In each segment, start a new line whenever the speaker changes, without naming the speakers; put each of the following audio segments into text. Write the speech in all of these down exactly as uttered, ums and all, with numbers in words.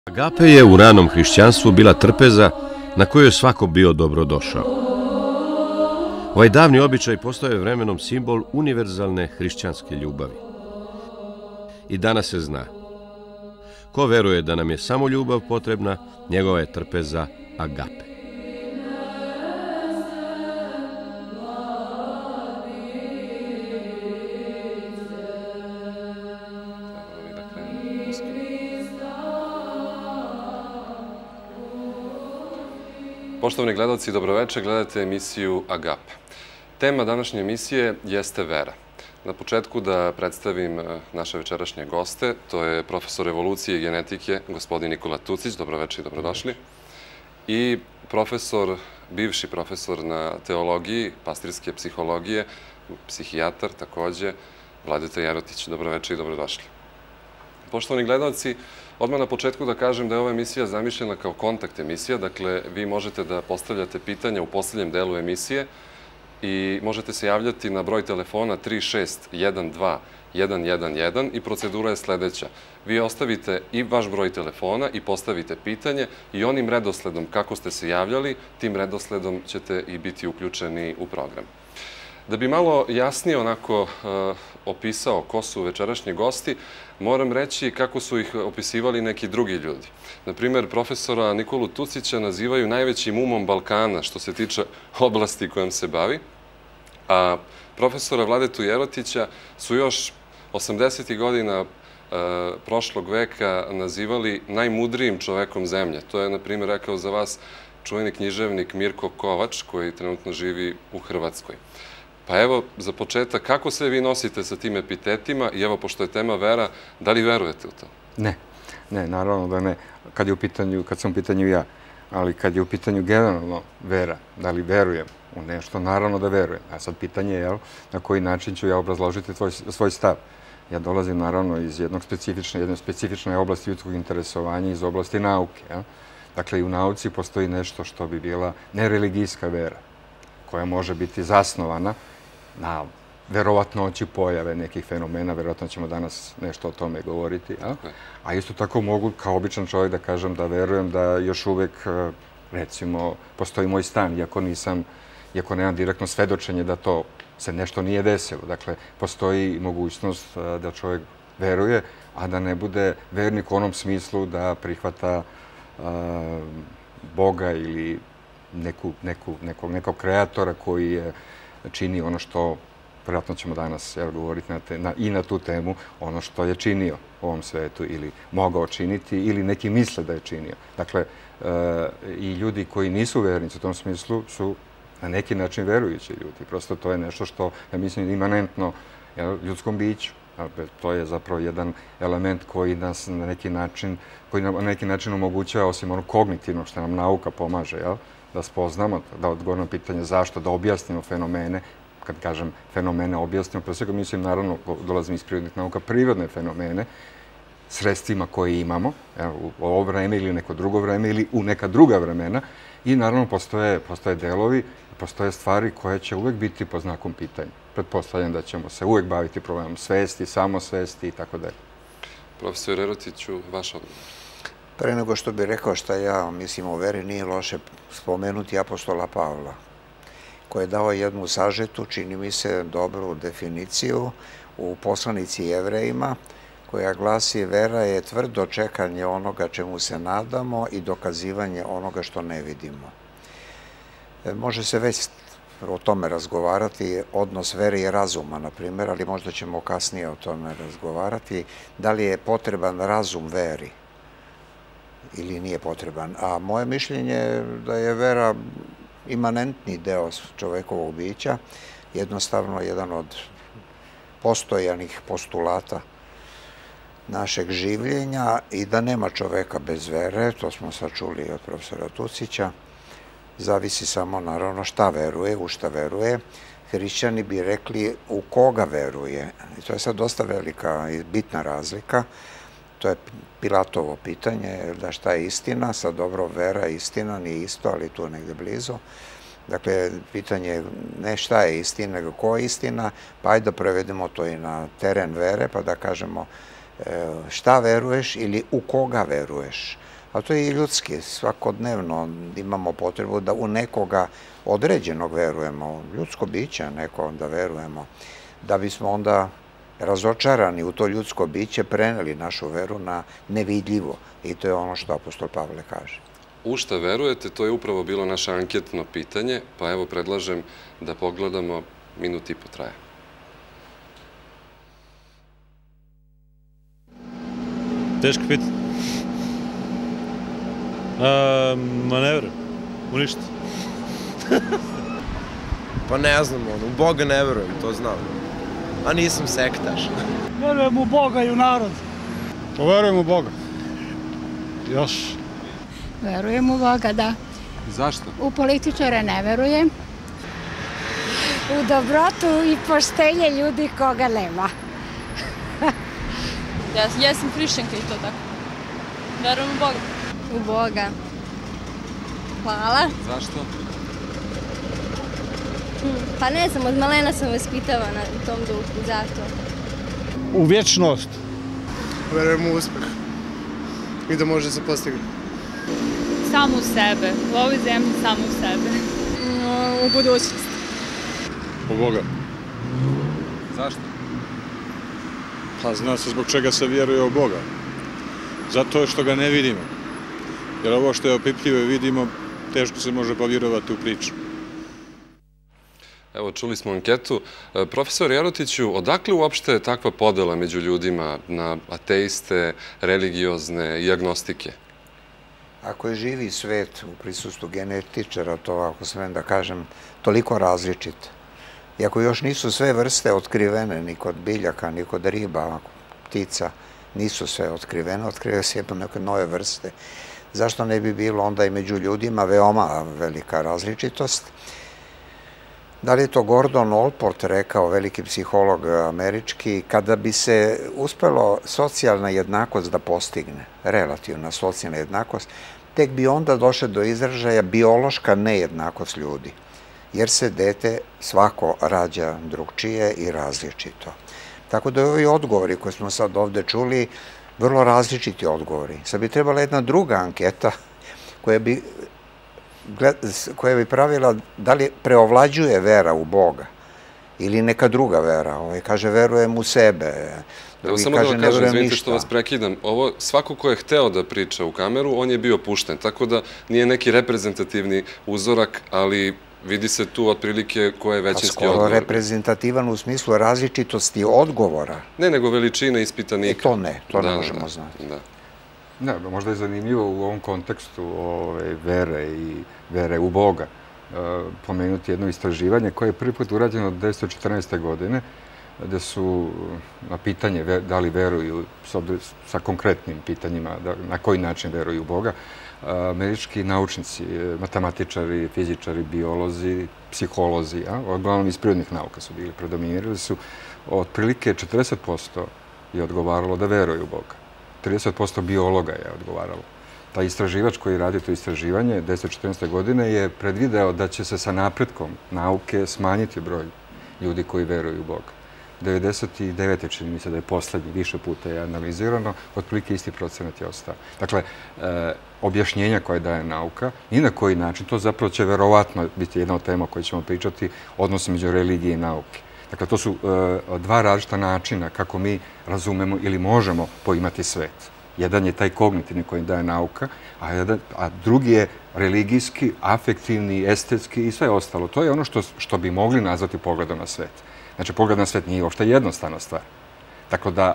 Agape je u ranom hrišćanstvu bila trpeza na kojoj je svako bio dobrodošao. Ovaj davni običaj postao je vremenom simbol univerzalne hrišćanske ljubavi. I danas se zna. Ko veruje da nam je samo ljubav potrebna, njegova je trpeza agape.
Poštovani gledalci, dobroveče, gledate emisiju Agape. Tema današnje emisije jeste vera. Na početku da predstavim naše večerašnje goste, to je profesor evolucije i genetike, gospodin Nikola Tucić, dobroveče i dobrodošli, i profesor, bivši profesor na teologiji, pastirske psihologije, psihijatar takođe, Vladeta Jerotić, dobroveče i dobrodošli. Poštovani gledalci, odmah na početku da kažem da je ova emisija zamišljena kao kontakt emisija, dakle, vi možete da postavljate pitanja u poslednjem delu emisije i možete se javljati na broj telefona tri šest jedan dva jedan jedan jedan i procedura je sledeća. Vi ostavite i vaš broj telefona i postavite pitanje i onim redosledom kako ste se javljali, tim redosledom ćete i biti uključeni u program. Da bi malo jasnije onako opisao ko su večerašnji gosti, moram reći kako su ih opisivali neki drugi ljudi. Naprimer, profesora Nikolu Tucića nazivaju najvećim umom Balkana što se tiče oblasti kojom se bavi, a profesora Vladetu Jerotića su još osamdesetih godina prošlog veka nazivali najmudrijim čovekom zemlje. To je, na primjer, rekao za vas čuveni književnik Mirko Kovač, koji trenutno živi u Hrvatskoj. Pa evo, za početak, kako se vi nosite sa tim epitetima i evo, pošto je tema vera, da li verujete u to?
Ne, ne, naravno da ne. Kad je u pitanju, kad sam u pitanju ja, ali kad je u pitanju generalno vera, da li verujem u nešto, naravno da verujem. A sad pitanje je, na koji način ću ja obrazložiti svoj stav. Ja dolazim, naravno, iz jednog specifične, jedne specifične oblasti ljudskog interesovanja, iz oblasti nauke. Dakle, i u nauci postoji nešto što bi bila nereligijska vera, koja može biti zasnovana na verovatnoći pojave nekih fenomena, verovatno ćemo danas nešto o tome govoriti, a isto tako mogu kao običan čovjek da kažem da verujem da još uvek, recimo, postoji moj stan, iako nisam, iako nemam direktno svedočenje da to se nešto nije desilo. Dakle, postoji mogućnost da čovjek veruje, a da ne bude vernik u onom smislu da prihvata Boga ili nekog kreatora koji je čini ono što, vjerojatno ćemo danas govoriti i na tu temu, ono što je činio u ovom svetu ili mogao činiti ili neki misle da je činio. Dakle, i ljudi koji nisu vernici u tom smislu su na neki način verujući ljudi. Prosto to je nešto što, ja mislim, imanentno ljudskom biću. To je zapravo jedan element koji nas na neki način, koji nam na neki način omogućava, osim onog kognitivnog što nam nauka pomaže, jel? Da spoznamo, da odgovorimo pitanje zašto, da objasnimo fenomene. Kad kažem fenomene objasnimo, pre svega mislim, naravno, dolazim iz prirodnih nauka, prirodne fenomene, sredstvima koje imamo, u ovo vreme ili neko drugo vreme ili u neka druga vremena, i naravno postoje delovi, postoje stvari koje će uvek biti pod znakom pitanja. Pretpostavljam da ćemo se uvek baviti problemom svesti, samosvesti i tako dalje.
Profesor Jerotiću, vaš odgovor.
Pre nego što bih rekao šta ja mislim o veri, nije loše spomenuti apostola Pavla, koji je dao jednu sažetu, čini mi se, dobru definiciju u poslanici Jevrejima, koja glasi: vera je tvrdo čekanje onoga čemu se nadamo i dokazivanje onoga što ne vidimo. Može se već o tome razgovarati, odnos vere i razuma, na primjer, ali možda ćemo kasnije o tome razgovarati. Da li je potreban razum veri ili nije potreban? A moje mišljenje je da je vera imanentni deo čovekovog bića, jednostavno jedan od postojanih postulata našeg življenja i da nema čoveka bez vere, to smo sad čuli od profesora Tucića. Zavisi samo, naravno, šta veruje, u šta veruje. Hrišćani bi rekli u koga veruje. I to je sad dosta velika i bitna razlika. To je Pilatovo pitanje, da šta je istina. Sad, dobro, vera i istina nije isto, ali tu je negde blizu. Dakle, pitanje je ne šta je istina, nego ko je istina, pa ajde da prevedemo to i na teren vere, pa da kažemo šta veruješ ili u koga veruješ. A to je i ljudski. Svakodnevno imamo potrebu da u nekoga određenog verujemo, ljudsko biće neko da verujemo, da bismo onda razočarani u to ljudsko biće preneli našu veru na nevidljivo. I to je ono što apostol Pavle kaže.
U šta verujete, to je upravo bilo naše anketno pitanje, pa evo predlažem da pogledamo, minut i po traje.
Teško pitanje. Ma ne verujem, u ništa.
Pa ne znam, u Boga ne verujem, to znam. A nisam sektaš.
Verujem u Boga i u narod.
Pa verujem u Boga. Još.
Verujem u Boga, da.
Zašto?
U političare ne verujem. U dobrotu i poštenje ljudi koga nema.
Ja sam hrišćanka i to tako. Verujem u Boga.
U Boga. Hvala.
Zašto?
Pa ne znam, od malena sam vaspitavana u tom duhu, zato.
U vječnost.
Verujem u uspeh i da može se postigati.
Samo u sebe, u ovoj zemlji samo u sebe.
U budućnost.
U Boga.
Zašto?
Pa zna se zbog čega se vjeruje u Boga. Zato što ga ne vidimo. Jer ovo što je opipljivo i vidimo, teško se može povjerovati u priču.
Evo, čuli smo anketu. Profesor Jerotiću, odakle uopšte takva podela među ljudima na ateiste, religiozne i agnostike?
Ako je živi svet u prisustvu genetičara, to, ako smem da kažem, toliko različit. I ako još nisu sve vrste otkrivene, ni kod biljaka, ni kod riba, ptica, nisu sve otkrivene, otkrivaju se jedno neke nove vrste. Zašto ne bi bilo onda i među ljudima veoma velika različitost? Da li je to Gordon Allport rekao, veliki psiholog američki, kada bi se uspelo socijalna jednakost da postigne, relativna socijalna jednakost, tek bi onda došle do izražaja biološka nejednakost ljudi, jer se dete svako rađa drugčije i različito. Tako da ovi odgovori koje smo sad ovde čuli, vrlo različiti odgovori. Sad bi trebala jedna druga anketa koja bi koja bi pravila da li preovlađuje vera u Boga ili neka druga vera. Ovaj kaže, verujem u sebe.
Evo samo da vam kažem, izvinite što vas prekidam, ovo svako ko je hteo da priča u kameru, on je bio pušten, tako da nije neki reprezentativni uzorak, ali vidi se tu otprilike ko je većinski odgovor.
Skoro reprezentativan u smislu različitosti odgovora.
Ne, nego veličina ispitanika.
E to ne, to ne možemo znati.
Ne, možda je zanimljivo u ovom kontekstu vere i vere u Boga pomenuti jedno istraživanje koje je prvi put urađeno od devetsto četrnaeste. godine, gde su na pitanje da li veruju, sa konkretnim pitanjima, na koji način veruju u Boga, američki naučnici, matematičari, fizičari, biolozi, psiholozi, uglavnom iz prirodnih nauka su bili, predominirali su, otprilike četrdeset posto je odgovaralo da veruju u Boga. trideset posto biologa je odgovaralo. Taj istraživač koji radi to istraživanje devetsto četrnaeste. godine je predvideo da će se sa napretkom nauke smanjiti broj ljudi koji veruju u Boga. devedeset devete. čini mi se da je poslednji, više puta je analizirano, otprilike isti procenat je ostao. Dakle, objašnjenja koje daje nauka, ni na koji način, to zapravo će verovatno biti jedna od tema koje ćemo pričati, odnos među religije i nauke. Dakle, to su dva različita načina kako mi razumemo ili možemo poimati svet. Jedan je taj kognitivni koji daje nauka, a drugi je religijski, afektivni, estetski i sve ostalo. To je ono što bi mogli nazvati pogledom na svet. Znači, pogled na svet nije uopšte jednostavna stvar. Tako da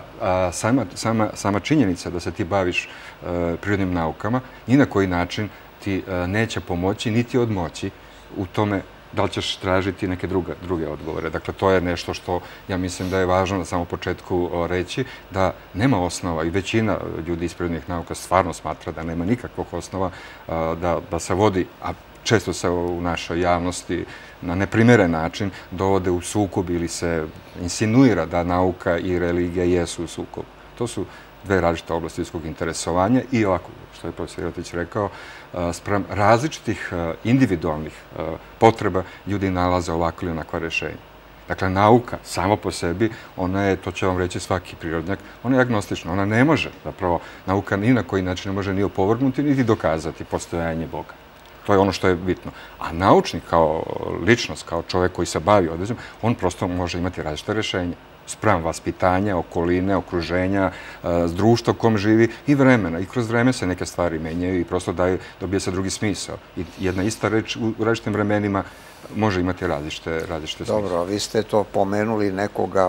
sama činjenica da se ti baviš prirodnim naukama, ni na koji način ti neće pomoći, niti odmoći u tome da li ćeš tražiti neke druge odgovore. Dakle, to je nešto što ja mislim da je važno na samom početku reći, da nema osnova i većina ljudi iz prirodnih nauka stvarno smatra da nema nikakvog osnova da se vodi, a često se u našoj javnosti na neprimeren način dovode u sukob ili se insinuira da nauka i religija jesu u sukobu. To su dve različite oblasti ljudskog interesovanja i ovako, što je profesor Jerotić rekao, sprem različitih individualnih potreba ljudi nalaze ovako ili onakva rešenja. Dakle, nauka samo po sebi, ona je, to će vam reći svaki prirodnjak, ona je agnostična, ona ne može, zapravo, nauka ni na koji način ne može ni opovrgnuti, niti dokazati postojanje Boga. To je ono što je bitno. A naučnik kao ličnost, kao čovjek koji se bavi određenom, on prosto može imati različite rješenja. Spram vaspitanja, okoline, okruženja, društva u kom živi i vremena. I kroz vreme se neke stvari menjaju i prosto dobije se drugi smisao. I jedna ista reč u različitim vremenima može imati različite smisle.
Dobro, vi ste to pomenuli nekoga,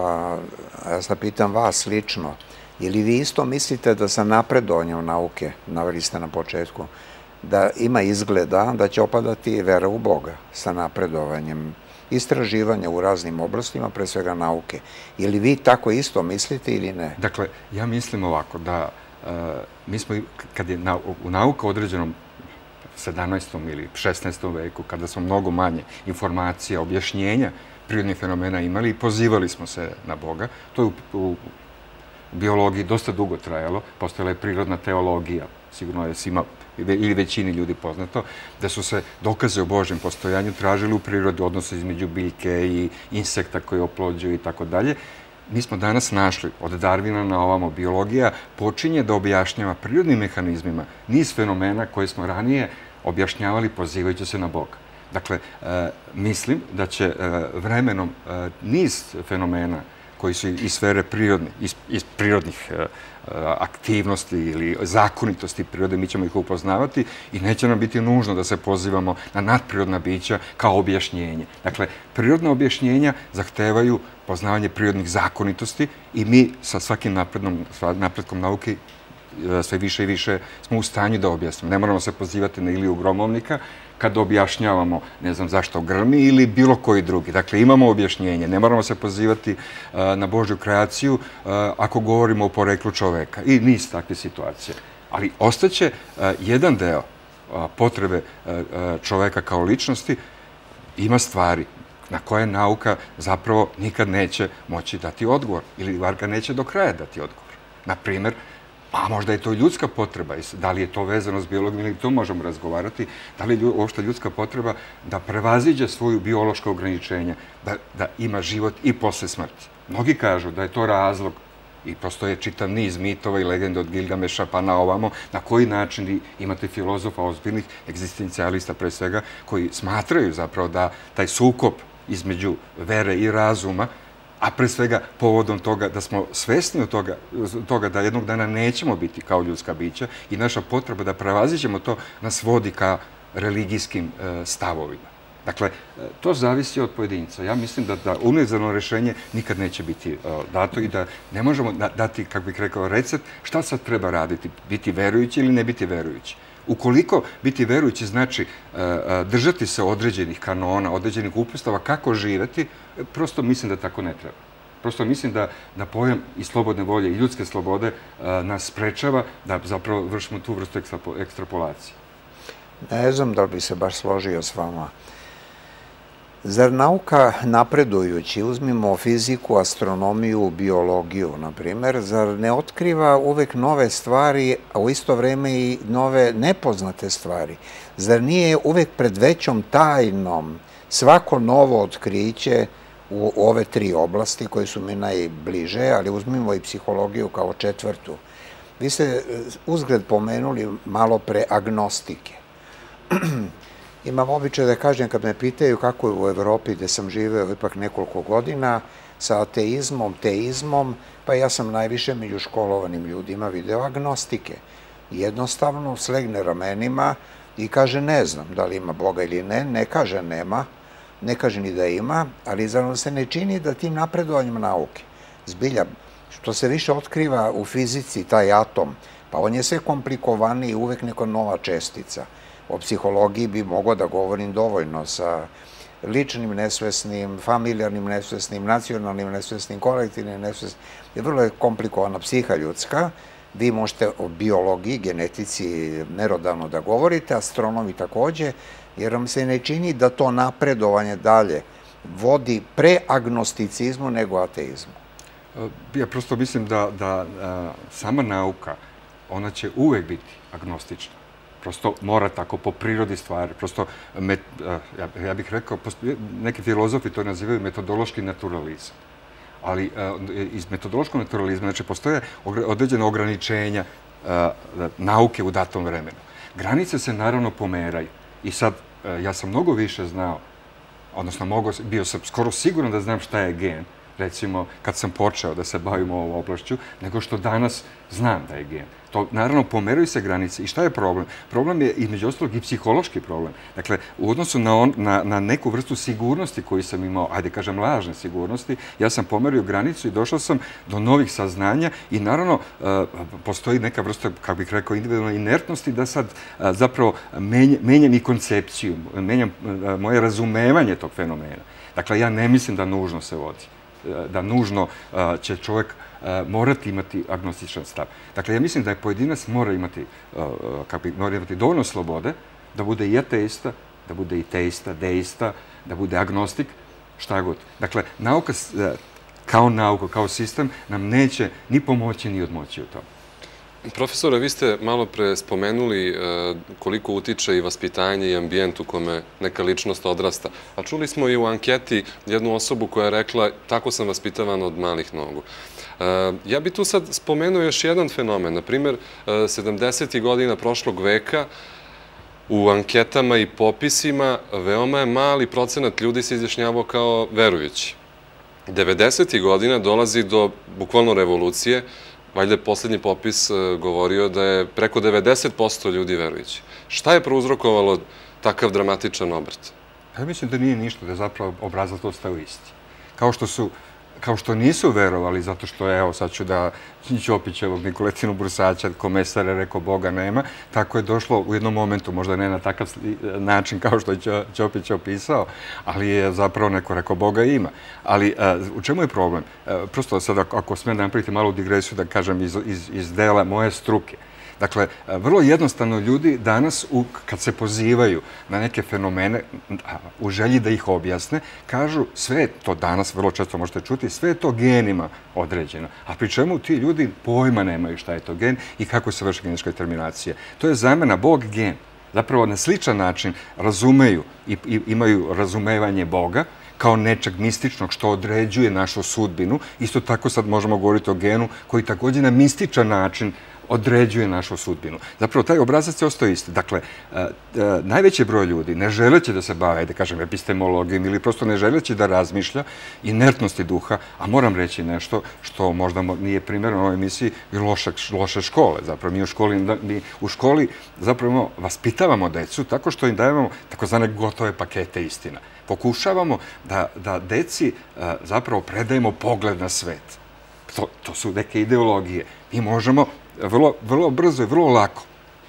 ja sad pitam vas lično, ili vi isto mislite da sa napredovanjem nauke, naveli ste na početku, da ima izgleda da će opadati vera u Boga sa napredovanjem istraživanja u raznim oblastima, pre svega nauke. Ili vi tako isto mislite ili ne?
Dakle, ja mislim ovako da mi smo, kad je nauka u određenom sedamnaestom ili šesnaestom veku, kada smo mnogo manje informacija, objašnjenja prirodnih fenomena imali i pozivali smo se na Boga, to je u biologiji dosta dugo trajalo, postojala je prirodna teologija, sigurno je svima ili većini ljudi poznato, da su se dokaze o Božjem postojanju tražili u prirodi, odnose između biljke i insekta koji oplođuju i tako dalje. Mi smo danas našli, od Darwina na ovamo, biologija počinje da objašnjava prirodnim mehanizmima niz fenomena koje smo ranije objašnjavali pozivajući se na Boga. Dakle, mislim da će vremenom niz fenomena koji su iz sfere iz prirodnih aktivnosti ili zakonitosti prirode, mi ćemo ih upoznavati i neće nam biti nužno da se pozivamo na nadprirodna bića kao objašnjenje. Dakle, prirodna objašnjenja zahtevaju poznavanje prirodnih zakonitosti i mi sa svakim napretkom nauke sve više i više smo u stanju da objasnimo. Ne moramo se pozivati na Iliju Gromovnika kada objašnjavamo, ne znam zašto grmi ili bilo koji drugi. Dakle, imamo objašnjenje. Ne moramo se pozivati na Božju kreaciju ako govorimo o poreklu čoveka i niz takve situacije. Ali ostaće jedan deo potrebe čoveka kao ličnosti, ima stvari na koje nauka zapravo nikad neće moći dati odgovor ili var ga neće do kraja dati odgovor. Naprimjer, a možda je to ljudska potreba, da li je to vezano s biologijom ili to možemo razgovarati, da li je uopšte ljudska potreba da prevaziđe svoju biološka ograničenja, da ima život i posle smrti. Mnogi kažu da je to razlog i postoje čitav niz mitova i legende od Gilgameša pa na ovamo, na koji način imate filozofa, ozbiljnih egzistencijalista pre svega, koji smatraju zapravo da taj sukob između vere i razuma, a pre svega povodom toga da smo svesni od toga da jednog dana nećemo biti kao ljudska bića i naša potreba da prevaziđemo to nas vodi ka religijskim stavovima. Dakle, to zavisi od pojedinca. Ja mislim da univerzalno rešenje nikad neće biti dato i da ne možemo dati, kako bih rekao, recept šta sad treba raditi, biti verujući ili ne biti verujući. Ukoliko biti verujući znači držati se određenih kanona, određenih upostava, kako živeti, prosto mislim da tako ne treba. Prosto mislim da pojam i slobodne volje i ljudske slobode nas sprečava da zapravo vršimo tu vrstu ekstrapolacije.
Ne znam da li bi se baš složio s vama. Zar nauka napredujući, uzmimo fiziku, astronomiju, biologiju, na primjer, zar ne otkriva uvek nove stvari, a u isto vreme i nove nepoznate stvari? Zar nije uvek pred većom tajnom svako novo otkriće u ove tri oblasti koje su mi najbliže, ali uzmimo i psihologiju kao četvrtu? Vi ste uzgled pomenuli malo pre agnostike. Imam običaj da kažem, kad me pitaju kako je u Evropi, gde sam živeo ipak nekoliko godina, sa ateizmom, teizmom, pa ja sam najviše među školovanim ljudima video agnostike. Jednostavno slegne ramenima i kaže ne znam da li ima Boga ili ne, ne kaže nema, ne kaže ni da ima, ali zar se ne čini da tim napredovanjem nauke, zbilja, što se više otkriva u fizici, taj atom, pa on je sve komplikovaniji i uvek neka nova čestica. O psihologiji bi mogao da govorim dovoljno sa ličnim nesvesnim, familijarnim nesvesnim, nacionalnim nesvesnim, kolektivnim nesvesnim. Vrlo je komplikovana psiha ljudska. Vi možete o biologiji, genetici merodavno da govorite, astronomi takođe, jer vam se ne čini da to napredovanje dalje vodi pre agnosticizmu nego ateizmu.
Ja prosto mislim da sama nauka, ona će uvek biti agnostična. Prosto mora tako po prirodi stvari. Prosto, ja bih rekao, neki filozofi to nazivaju metodološki naturalizam. Ali iz metodološkog naturalizma, znači, postoje određene ograničenja nauke u datom vremenu. Granice se naravno pomeraju. I sad, ja sam mnogo više znao, odnosno bio sam skoro siguran da znam šta je gen, recimo, kad sam počeo da se bavim ovom oblašću, nego što danas znam da je gen. To, naravno, pomeraju se granice. I šta je problem? Problem je, između ostalog, i psihološki problem. Dakle, u odnosu na neku vrstu sigurnosti koju sam imao, ajde kažem, lažne sigurnosti, ja sam pomerio granicu i došao sam do novih saznanja i, naravno, postoji neka vrsta, kako bih rekao, individualne inertnosti da sad zapravo menjam i koncepciju, menjam moje razumevanje tog fenomena. Dakle, ja ne mislim da nužno se vodi, da nužno će čovjek morati imati agnostičan stav. Dakle, ja mislim da je pojedinac mora imati, mora imati dovoljno slobode da bude i ateista, da bude i teista, deista, da bude agnostik, šta god. Dakle, nauka kao nauka, kao sistem nam neće ni pomoći ni odmoći u tom.
Profesore, vi ste malo pre spomenuli koliko utiče i vaspitanje i ambijent u kome neka ličnost odrasta. A čuli smo i u anketi jednu osobu koja je rekla tako sam vaspitavan od malih nogu. Ja bi tu sad spomenuo još jedan fenomen. Naprimjer, sedamdesetih godina prošlog veka u anketama i popisima veoma je mali procenat ljudi se izjašnjavao kao verujući. devedesetih godina dolazi do bukvalno revolucije. Valjda je posljednji popis govorio da je preko devedeset posto ljudi verujući. Šta je prouzrokovalo takav dramatičan obrt?
Ja mislim da nije ništa, da je zapravo obrazac ostao isti. Kao što su Kao što nisu verovali, zato što, evo, sad ću da Ćopićevog Nikoletinu Brusaća, komesara, rekao Boga nema, tako je došlo u jednom momentu, možda ne na takav način kao što je Ćopić opisao, ali je zapravo neko rekao Boga ima. Ali u čemu je problem? Prosto sad, ako smijem da napraviti malu digresiju, da kažem iz dela moje struke. Dakle, vrlo jednostavno ljudi danas, kad se pozivaju na neke fenomene, u želji da ih objasne, kažu sve je to danas, vrlo često možete čuti, sve je to genima određeno. A pri čemu ti ljudi pojma nemaju šta je to gen i kako se vrši genetička determinacija. To je zamena Bog gen. Zapravo na sličan način razumeju i imaju razumevanje Boga kao nečeg mističnog što određuje našu sudbinu. Isto tako sad možemo govoriti o genu koji također na mističan način određuje našu sudbinu. Zapravo, taj obrazac je ostao isti. Dakle, najveći broj ljudi, ne želeći da se bave, da kažem, epistemologijom ili prosto ne želeći da razmišlja, inertnosti duha, a moram reći nešto što možda nije primjerno u ovoj emisiji, i loše škole. Zapravo, mi u školi zapravo vaspitavamo decu tako što im dajemo takozvane gotove pakete istina. Pokušavamo da deci zapravo predajemo pogled na svet. To su neke ideologije. Mi možemo vrlo brzo i vrlo lako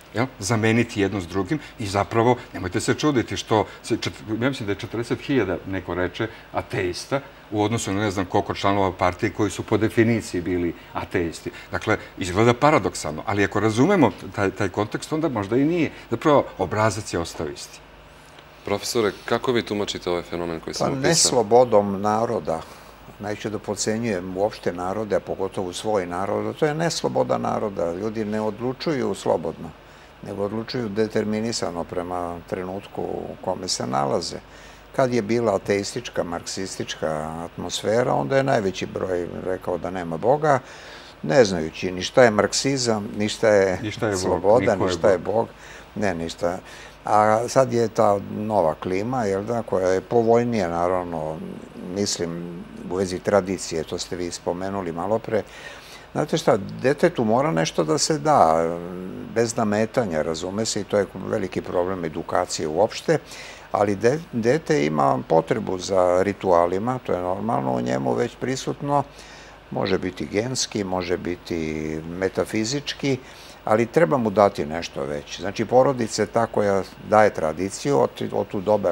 zameniti jedno s drugim i zapravo, nemojte se čuditi što, ja mislim da je četrdeset hiljada, neko reče, ateista u odnosu na ne znam koliko članova partije koji su po definiciji bili ateisti. Dakle, izgleda paradoksalno, ali ako razumemo taj kontekst, onda možda i nije. Zapravo, obrazac je ostao isti.
Profesore, kako vi tumačite ovaj fenomen koji sam opisao?
Pa ne slobodom naroda. Neću da podcenjujem uopšte narode, a pogotovo svoj narod. To je nesloboda naroda. Ljudi ne odlučuju slobodno, nego odlučuju determinisano prema trenutku u kome se nalaze. Kad je bila ateistička, marksistička atmosfera, onda je najveći broj rekao da nema Boga, ne znajući ni šta je marksizam, ni šta je sloboda, ni šta je Bog. Ne, ništa. A sad je ta nova klima, koja je povoljnija, naravno, mislim, u vezi tradicije, to ste vi spomenuli malo pre. Znate šta, detetu mora nešto da se da, bez nametanja, razume se, i to je veliki problem edukacije uopšte, ali dete ima potrebu za ritualima, to je normalno u njemu već prisutno, može biti genski, može biti metafizički, ali treba mu dati nešto već. Znači, porodica je ta koja daje tradiciju, o tu dobar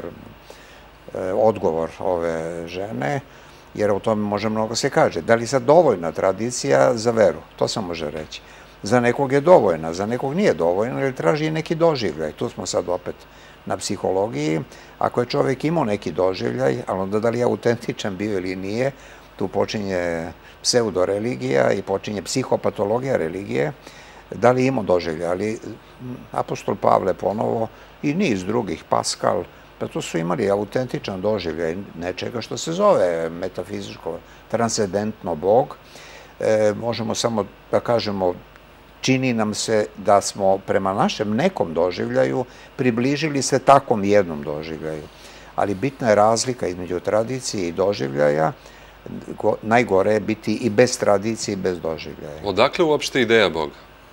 odgovor ove žene, jer o tome može mnogo se kaže. Da li sad dovoljna tradicija za veru? To se može reći. Za nekog je dovoljna, za nekog nije dovoljna, jer traži i neki doživljaj. Tu smo sad opet na psihologiji. Ako je čovjek imao neki doživljaj, ali onda da li je autentičan bio ili nije, tu počinje pseudoreligija i počinje psihopatologija religije, da li ima doživlja, ali apostol Pavle ponovo i niz drugih, Paskal, pa to su imali autentičan doživljaj nečega što se zove metafizičko, transcendentno Bog. Možemo samo da kažemo, čini nam se da smo prema našem nekom doživljaju približili se takvom jednom doživljaju. Ali bitna je razlika između tradicije i doživljaja. Najgore je biti i bez tradicije i bez doživljaja.
Odakle uopšte ideja Boga?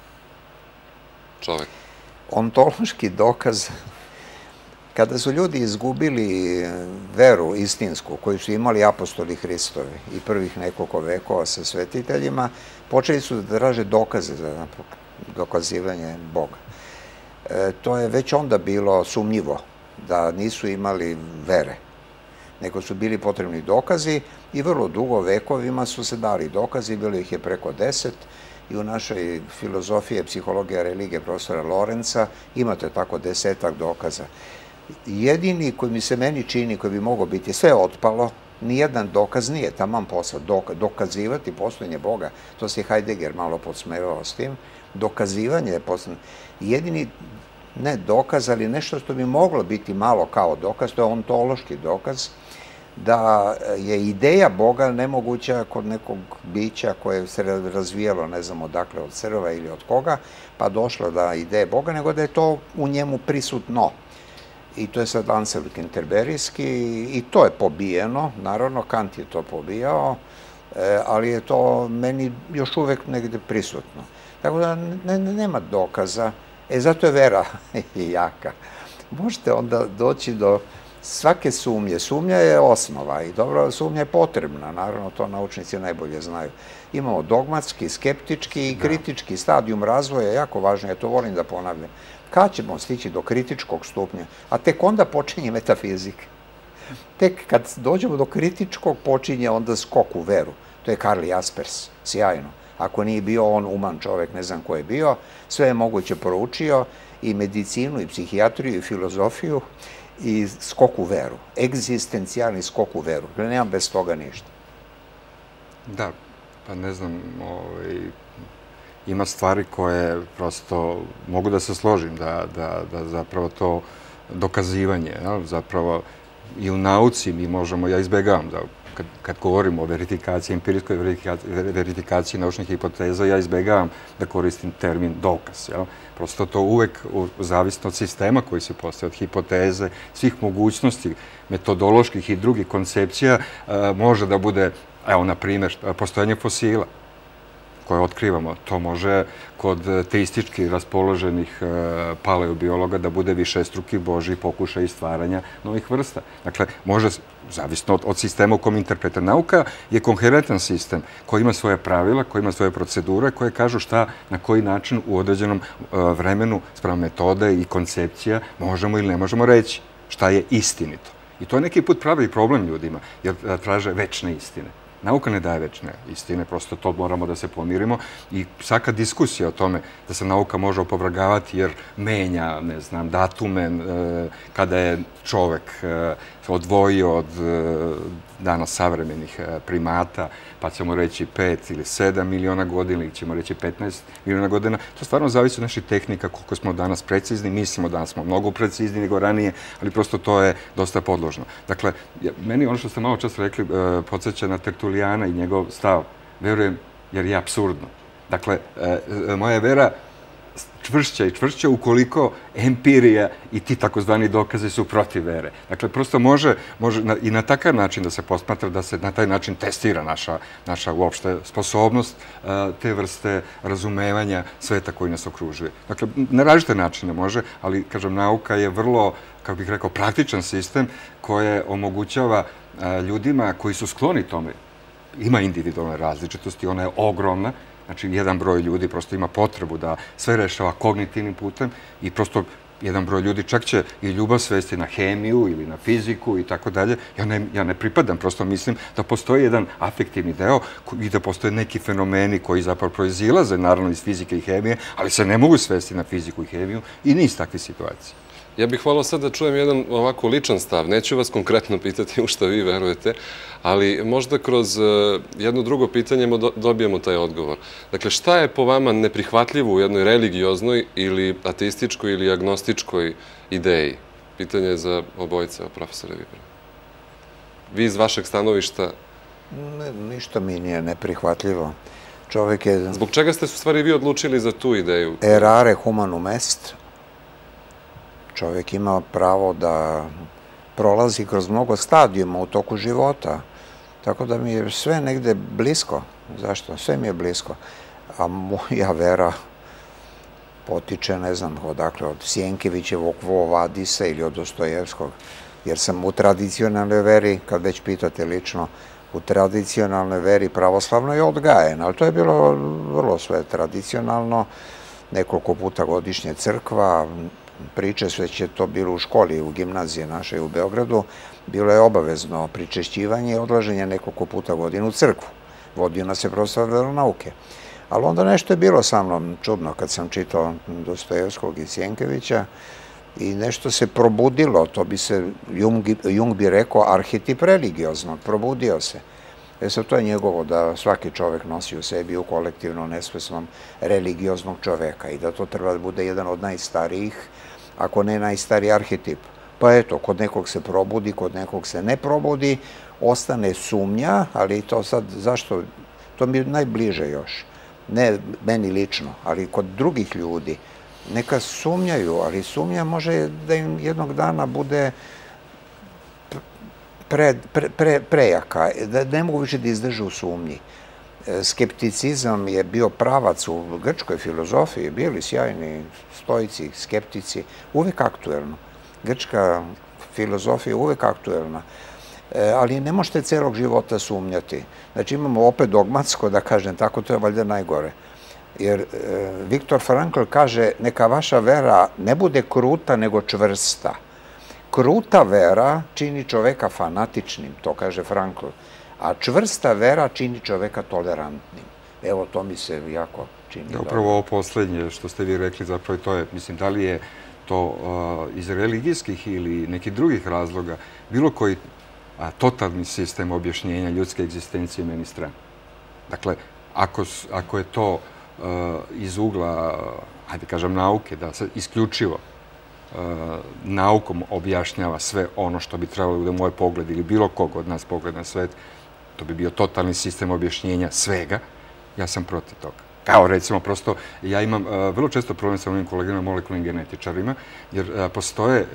Čovek.
Ontološki dokaz, kada su ljudi izgubili veru istinsku koju su imali apostoli Hristovi i prvih nekoliko vekova sa svetiteljima, počeli su da traže dokaze za dokazivanje Boga. To je već onda bilo sumnjivo, da nisu imali vere, nego su bili potrebni dokazi i vrlo dugo vekovima su se dali dokazi, bilo ih je preko deset i u našoj filozofiji, psihologija, religije profesora Lorenca imate tako desetak dokaza. Jedini koji mi se meni čini, koji bi mogao biti, sve je otpalo, nijedan dokaz nije taman posao. Dokazivati postojanje Boga, to se Heidegger malo podsmevao s tim, dokazivanje je postojanje. Jedini, ne dokaz, ali nešto što bi moglo biti malo kao dokaz, to je ontološki dokaz, da je ideja Boga nemoguća kod nekog bića koje se razvijalo, ne znam odakle, od crva ili od koga, pa došlo da ideje Boga, nego da je to u njemu prisutno. I to je sad Ansel Canterburyjski i to je pobijeno, naravno Kant je to pobijao, ali je to meni još uvek negde prisutno. Tako da nema dokaza, e zato je vera jaka. Možete onda doći do svake sumnje. Sumnja je osnova i dobro, sumnja je potrebna, naravno to naučnici najbolje znaju. Imamo dogmatski, skeptički i kritički stadijum razvoja, jako važno, ja to volim da ponavljam. Kad ćemo stići do kritičkog stupnja? A tek onda počinje metafizika. Tek kad dođemo do kritičkog počinje onda skok u veru. To je Karl Jaspers, sjajno. Ako nije bio on uman čovek, ne znam ko je bio, sve je moguće proučio, i medicinu, i psihijatriju, i filozofiju, i skok u veru. Egzistencijalni skok u veru. Nemam bez toga ništa.
Da, pa ne znam, ima stvari koje prosto mogu da se složim, da zapravo to dokazivanje, zapravo i u nauci mi možemo, ja izbegavam da kad govorimo o verifikaciji, empirijskoj verifikaciji naučnih hipoteza, ja izbegavam da koristim termin dokaz. Prosto to uvek, zavisno od sistema koji se postaje, od hipoteze, svih mogućnosti, metodoloških i drugih koncepcija, može da bude, evo, na primjer, postojanje fosila koje otkrivamo. To može kod teistički raspoloženih paleobiologa da bude višestruki Božji pokušaj stvaranja novih vrsta. Dakle, može, zavisno od sistema u kom interpreta. Nauka je koherentan sistem koji ima svoje pravila, koji ima svoje procedure, koje kažu šta, na koji način u određenom vremenu, sprem metode i koncepcija, možemo ili ne možemo reći šta je istinito. I to je neki put pravi problem ljudima, jer traže večne istine. Nauka ne daje večne istine, prosto to moramo da se pomirimo i svaka diskusija o tome da se nauka može opovrgavati jer menja, ne znam, datume kada je čovek odvojio od danas savremenih primata, pa ćemo reći pet ili sedam miliona godina ili ćemo reći petnaest miliona godina. To stvarno zavisi od naših tehnika, koliko smo danas precizni. Mislimo da smo mnogo precizni nego ranije, ali prosto to je dosta podložno. Dakle, meni ono što ste malo čas rekli podsjeća na Tertulijana i njegov stav. Verujem jer je apsurdno. Dakle, moja vera čvršća i čvršća ukoliko empirija i ti takozvani dokazi su protiv vere. Dakle, prosto može i na takav način da se posmatra, da se na taj način testira naša uopšte sposobnost te vrste razumevanja sveta koji nas okružuje. Dakle, na različite načine može, ali, kažem, nauka je vrlo, kako bih rekao, praktičan sistem koje omogućava ljudima koji su skloni tome. Ima individualne različitosti, ona je ogromna. Znači, jedan broj ljudi prosto ima potrebu da sve rešava kognitivnim putem i prosto jedan broj ljudi čak će i ljubav svesti na hemiju ili na fiziku i tako dalje. Ja ne pripadam, prosto mislim da postoji jedan afektivni deo i da postoje neki fenomeni koji zapravo proizilaze, naravno, iz fizike i hemije, ali se ne mogu svesti na fiziku i hemiju i niz takve situacije.
Ja bih volao sad da čujem jedan ovako ličan stav. Neću vas konkretno pitati u šta vi verujete, ali možda kroz jedno drugo pitanje dobijemo taj odgovor. Dakle, šta je po vama neprihvatljivo u jednoj religioznoj ili ateističkoj ili agnostičkoj ideji? Pitanje je za obojice, profesore Vibra. Vi iz vašeg stanovišta...
Ništa mi nije neprihvatljivo. Čovjek je...
Zbog čega ste u stvari vi odlučili za tu ideju?
Errare humanum est. Čovjek ima pravo da prolazi kroz mnogo stadijuma u toku života. Tako da mi je sve negde blisko. Zašto? Sve mi je blisko. A moja vera potiče, ne znam, odakle, od Sjenkevićevog Quo Vadisa ili od Dostojevskog. Jer sam u tradicionalnoj veri, kad već pitate lično, u tradicionalnoj veri pravoslavno je odgajen, ali to je bilo vrlo sve tradicionalno, nekoliko puta godišnje crkva, priče, sve će to bilo u školi, u gimnaziji našoj u Beogradu, bilo je obavezno pričešćivanje i odlaženje nekoliko puta godinu u crkvu. Vodio nas je profesor veronauke. Ali onda nešto je bilo sa mnom čudno kad sam čitao Dostojevskog i Sjenkevića i nešto se probudilo, to bi se, Jung bi rekao, arhetip religioznog, probudio se. E sad, to je njegovo da svaki čovek nosi u sebi u kolektivno nesvesnom religioznog čoveka i da to treba da bude jedan od najstarijih, ako ne najstariji arhetip. Pa eto, kod nekog se probudi, kod nekog se ne probudi, ostane sumnja, ali to sad, zašto, to mi je najbliže još. Ne meni lično, ali kod drugih ljudi. Neka sumnjaju, ali sumnja može da im jednog dana bude prejaka, da ne mogu više da izdrže u sumnji. Skepticizam je bio pravac u grčkoj filozofiji, bili sjajni stoici, skeptici, uvek aktuelno. Grčka filozofija je uvek aktuelna, ali ne možete celog života sumnjati. Znači imamo opet dogmatsko, da kažem tako, to je valjda najgore. Jer Viktor Frankl kaže, neka vaša vera ne bude kruta, nego čvrsta. Kruta vera čini čoveka fanatičnim, to kaže Frankl, a čvrsta vera čini čoveka tolerantnim. Evo, to mi se jako čini.
Upravo ovo poslednje što ste vi rekli, zapravo to je, mislim, da li je to iz religijskih ili nekih drugih razloga, bilo koji totalni sistem objašnjenja ljudske egzistencije meni stran. Dakle, ako je to iz ugla, hajde kažem, nauke, da se isključivo naukom objašnjava sve ono što bi trebalo da moj pogled ili bilo kog od nas pogled na svet, to bi bio totalni sistem objašnjenja svega, ja sam protiv toga. Kao recimo, prosto, ja imam vrlo često problem sa mojim kolegama molekularnim genetičarima, jer postoje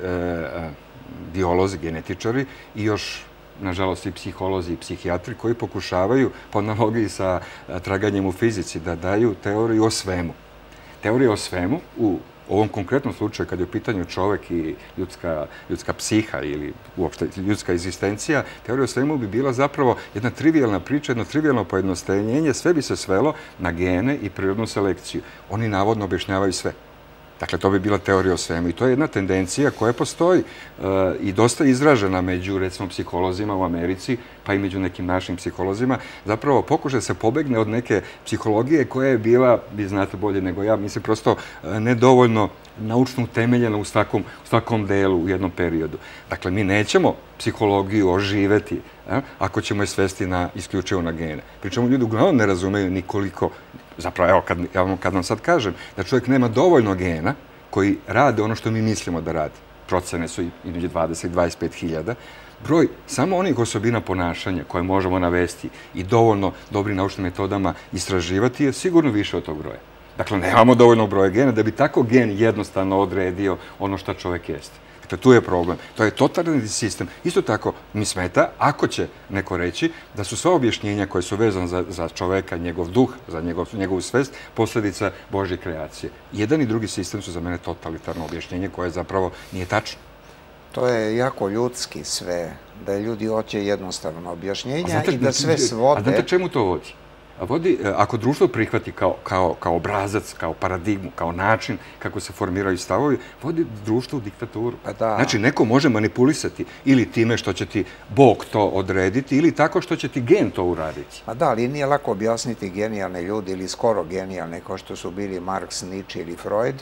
biolozi, genetičari i još, nažalost, i psiholozi i psihijatri koji pokušavaju, po analogiji sa traganjem u fizici, da daju teoriju o svemu. Teorija o svemu, u ovom konkretnom slučaju, kad je u pitanju čovek i ljudska psiha ili uopšte ljudska egzistencija, teorija o svemu bi bila zapravo jedna trivialna priča, jedno trivialno pojednostavljenje, sve bi se svelo na gene i prirodnu selekciju. Oni navodno objašnjavaju sve. Dakle, to bi bila teorija o svemu i to je jedna tendencija koja postoji i dosta izražena među, recimo, psiholozima u Americi, pa i među nekim našim psiholozima. Zapravo, pokuša se pobegne od neke psihologije koja je bila, vi znate bolje nego ja, mislim, prosto nedovoljno naučno utemeljena u svakom delu u jednom periodu. Dakle, mi nećemo psihologiju oživeti ako ćemo je svesti isključivo na gene. Pričemu, ljudi uglavnom ne razumeju nikoliko. Zapravo, evo, kad vam sad kažem da čovjek nema dovoljno gena koji rade ono što mi mislimo da radi, procene su između dvadeset do dvadeset pet hiljada, broj samo onih osobina ponašanja koje možemo navesti i dovoljno dobrim naučnim metodama istraživati je sigurno više od tog broja. Dakle, nemamo dovoljno broja gena da bi tako gen jednostavno odredio ono što čovjek jeste. Dakle, tu je problem. To je totalni sistem. Isto tako mi smeta, ako će neko reći, da su sva objašnjenja koje su vezane za čoveka, njegov duh, za njegovu svest, posljedica Božje kreacije. Jedan i drugi sistem su za mene totalitarno objašnjenje koje zapravo nije tačno.
To je jako ljudski sve, da ljudi hoće jednostavno objašnjenja i da sve svode...
A znate čemu to vodi? Ako društvo prihvati kao obrazac, kao paradigmu, kao način kako se formiraju stavovi, vodi društvo u diktaturu. Znači, neko može manipulisati ili time što će ti Bog to odrediti ili tako što će ti gen to uraditi.
A da, ali nije lako objasniti genijalne ljudi ili skoro genijalne, kao što su bili Marks, Nietzsche ili Freud,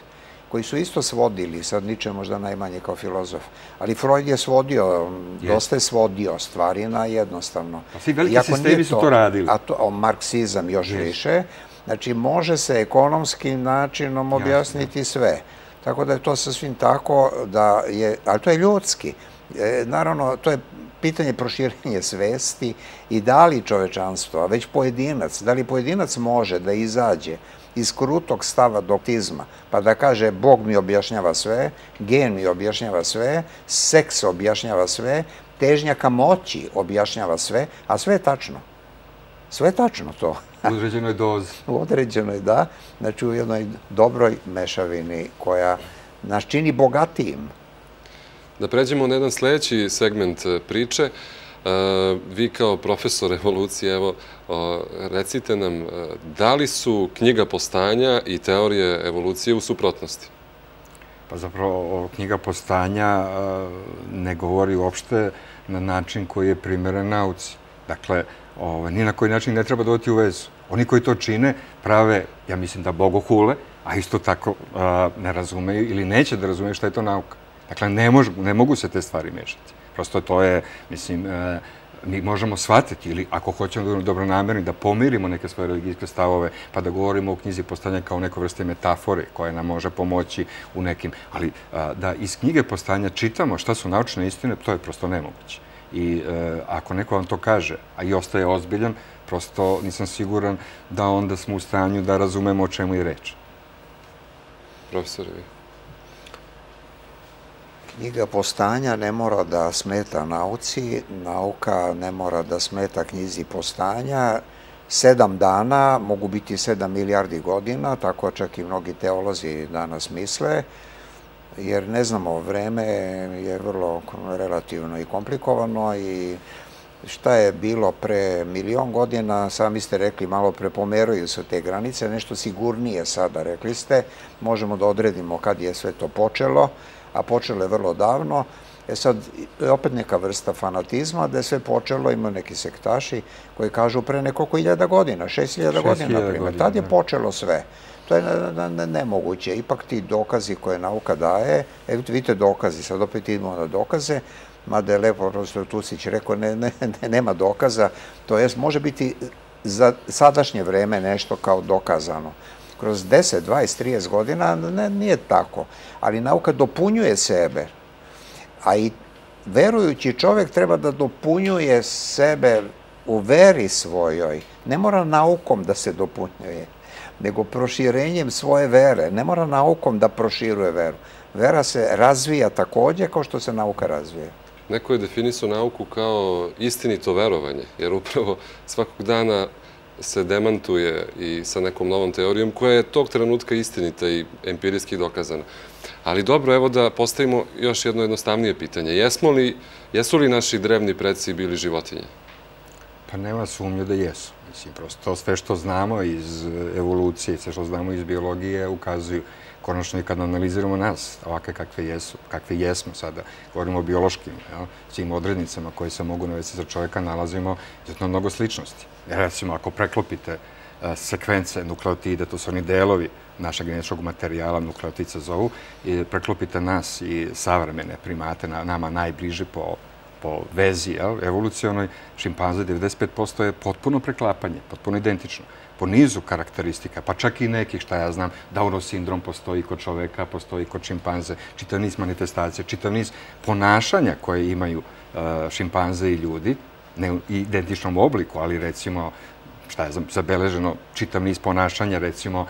koji su isto svodili, sad Nietzsche možda najmanje kao filozof, ali Freud je svodio, dosta je svodio stvari na jednostavno.
Pa svi veliki sistemi su to radili.
A to, marksizam još više, znači može se ekonomskim načinom objasniti sve. Tako da je to sasvim tako da je, ali to je ljudski. Naravno, to je pitanje proširenja svesti i da li čovečanstvo, a već pojedinac, da li pojedinac može da izađe iz krutog stava doktizma, pa da kaže Bog mi objašnjava sve, gen mi objašnjava sve, seks objašnjava sve, težnja ka moći objašnjava sve, a sve je tačno. Sve je tačno to.
U određenoj dozi.
U određenoj, da. Znači u jednoj dobroj mešavini koja nas čini bogatijim.
Da pređemo na jedan sledeći segment priče. Vi kao profesor evolucije, evo, recite nam, da li su knjiga Postanja i teorije evolucije u suprotnosti?
Pa zapravo knjiga Postanja ne govori uopšte na način koji je primeren nauci. Dakle, ni na koji način ne treba doći u vezu. Oni koji to čine prave, ja mislim da bogohule, a isto tako ne razumeju ili neće da razumeju šta je to nauka. Dakle, ne mogu se te stvari mešati. Prosto to je, mislim, mi možemo shvatiti ili ako hoćemo da budemo dobronamerni, da pomirimo neke svoje religijske stavove, pa da govorimo o knjizi Postanja kao neko vrste metafore koja nam može pomoći u nekim, ali da iz knjige Postanja čitamo šta su naučne istine, to je prosto nemoguće. I ako neko vam to kaže, a i ostaje ozbiljan, prosto nisam siguran da onda smo u stanju da razumemo o čemu je reč.
Profesor, vi?
Knjiga Postanja ne mora da smeta nauci, nauka ne mora da smeta knjizi Postanja. Sedam dana mogu biti sedam milijardi godina, tako čak i mnogi teolozi danas misle, jer ne znamo, vreme je vrlo relativno i komplikovano i šta je bilo pre milion godina, sami ste rekli, malo prepomeruju se te granice, nešto sigurnije sada, rekli ste, možemo da odredimo kad je sve to počelo, a počelo je vrlo davno. E sad, opet neka vrsta fanatizma, da je sve počelo, ima neki sektaši koji kažu pre nekoliko hiljada godina, šest hiljada godina, na primjer. Tad je počelo sve. To je nemoguće. Ipak ti dokazi koje nauka daje, evo vidite dokazi, sad opet idemo na dokaze, mada je lepo profesor Tusić rekao, nema dokaza, to jest može biti za sadašnje vreme nešto kao dokazano. Kroz deset, dvadeset, trideset godina nije tako, ali nauka dopunjuje sebe, a i verujući čovjek treba da dopunjuje sebe u veri svojoj. Ne mora naukom da se dopunjuje, nego proširenjem svoje vere. Ne mora naukom da proširuje veru. Vera se razvija takođe kao što se nauka razvija.
Neko je definisao nauku kao istinito verovanje, jer upravo svakog dana se demantuje i sa nekom novom teorijom koja je tog trenutka istinita i empirijski dokazana. Ali dobro, evo da postavimo još jedno jednostavnije pitanje. Jesu li naši drevni preci bili životinje?
Pa nema sumnje da jesu. Mislim, prosto sve što znamo iz evolucije, sve što znamo iz biologije ukazuju. Konačno i kad analiziramo nas, ovakve kakve jesu, kakve jesmo sada, govorimo o biološkim, svim odrednicama koje se mogu navesti za čovjeka, nalazimo izuzetno mnogo sličnosti. Recimo, ako preklopite sekvence nukleotida, to su oni delovi našeg genetičkog materijala, nukleotid se zovu, i preklopite nas i savremene primate, nama najbliži po vezi evolucionoj, šimpanze devedeset pet posto je potpuno preklapanje, potpuno identično. Po nizu karakteristika, pa čak i nekih, šta ja znam, Downov sindrom postoji kod čoveka, postoji kod šimpanze, čitav niz manifestacija, čitav niz ponašanja koje imaju šimpanze i ljudi, ne u identičnom obliku, ali recimo, šta je zabeleženo, čitav niz ponašanja, recimo,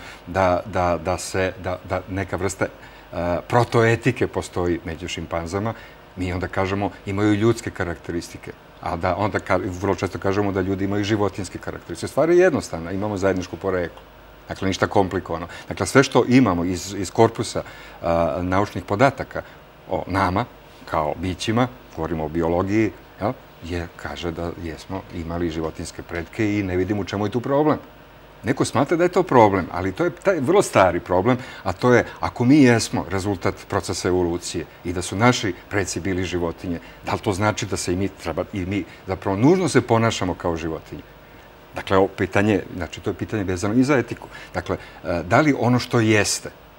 da se, da neka vrsta protoetike postoji među šimpanzama, mi onda kažemo imaju ljudske karakteristike. A da onda vrlo često kažemo da ljudi imaju životinske karakteristike. Stvar je jednostavna, imamo zajedničku poreklu. Dakle, ništa komplikovano. Dakle, sve što imamo iz korpusa naučnih podataka o nama, kao bićima, govorimo o biologiji, je, kaže da jesmo imali životinske pretke i ne vidim u čemu je tu problem. Neko smatra da je to problem, ali to je taj vrlo stari problem, a to je ako mi jesmo rezultat procesa evolucije i da su naši preci bili životinje, da li to znači da se i mi treba, i mi zapravo nužno se ponašamo kao životinje? Dakle, ovo pitanje, znači to je pitanje vezano i za etiku. Dakle, da li ono što jeste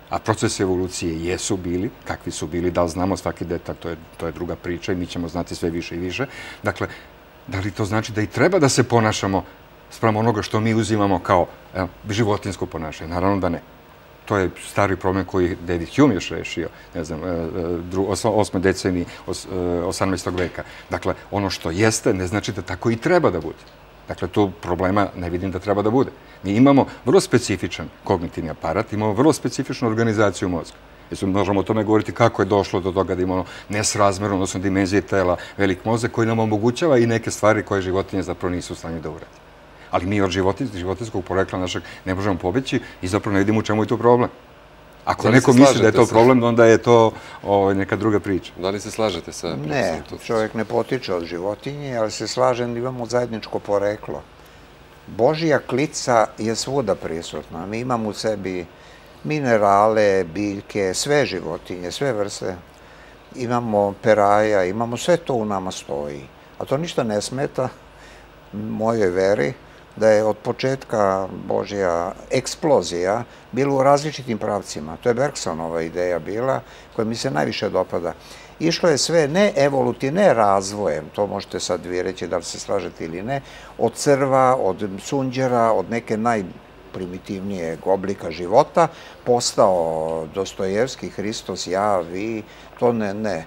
a procesi evolucije jesu bili, kakvi su bili, da li znamo svaki detalj, to je, to je druga priča i mi ćemo znati sve više i više. Dakle, da li to znači da i treba da se ponašamo spram onoga što mi uzimamo kao evo, životinsko ponašanje? Naravno da ne. To je stari problem koji David Hume još rešio, ne znam, osme deceniji osamnaestog veka. Dakle, ono što jeste ne znači da tako i treba da bude. Dakle, tu problema ne vidim da treba da bude. Mi imamo vrlo specifičan kognitivni aparat, imamo vrlo specifičnu organizaciju mozga. Možemo o tome govoriti kako je došlo do toga da imamo nesrazmerno, odnosno dimenzije tela, velik mozak koji nam omogućava i neke stvari koje životinje zapravo nisu u stanju da urade. Ali mi od životinskog porekla našeg ne možemo pobeći i zapravo ne vidimo u čemu je to problem. Ako neko misli da je to problem, onda je to neka druga priča.
Da li se slažete sa...
Ne, čovjek ne potiče od životinje, ali se slažem da imamo zajedničko poreklo. Božja klica je svuda prisutna. Mi imamo u sebi minerale, biljke, sve životinje, sve vrste. Imamo peraja, imamo sve to u nama stoji. A to ništa ne smeta mojoj veri da je od početka Božja eksplozija bila u različitim pravcima. To je Bergsonova ideja bila, koja mi se najviše dopada. Išlo je sve ne evolutivno, ne razvojem, to možete sad vi reći da li se slažete ili ne, od crva, od sunđera, od neke najprimitivnijeg oblika života, postao Dostojevski, Hristos, ja, vi, to ne, ne.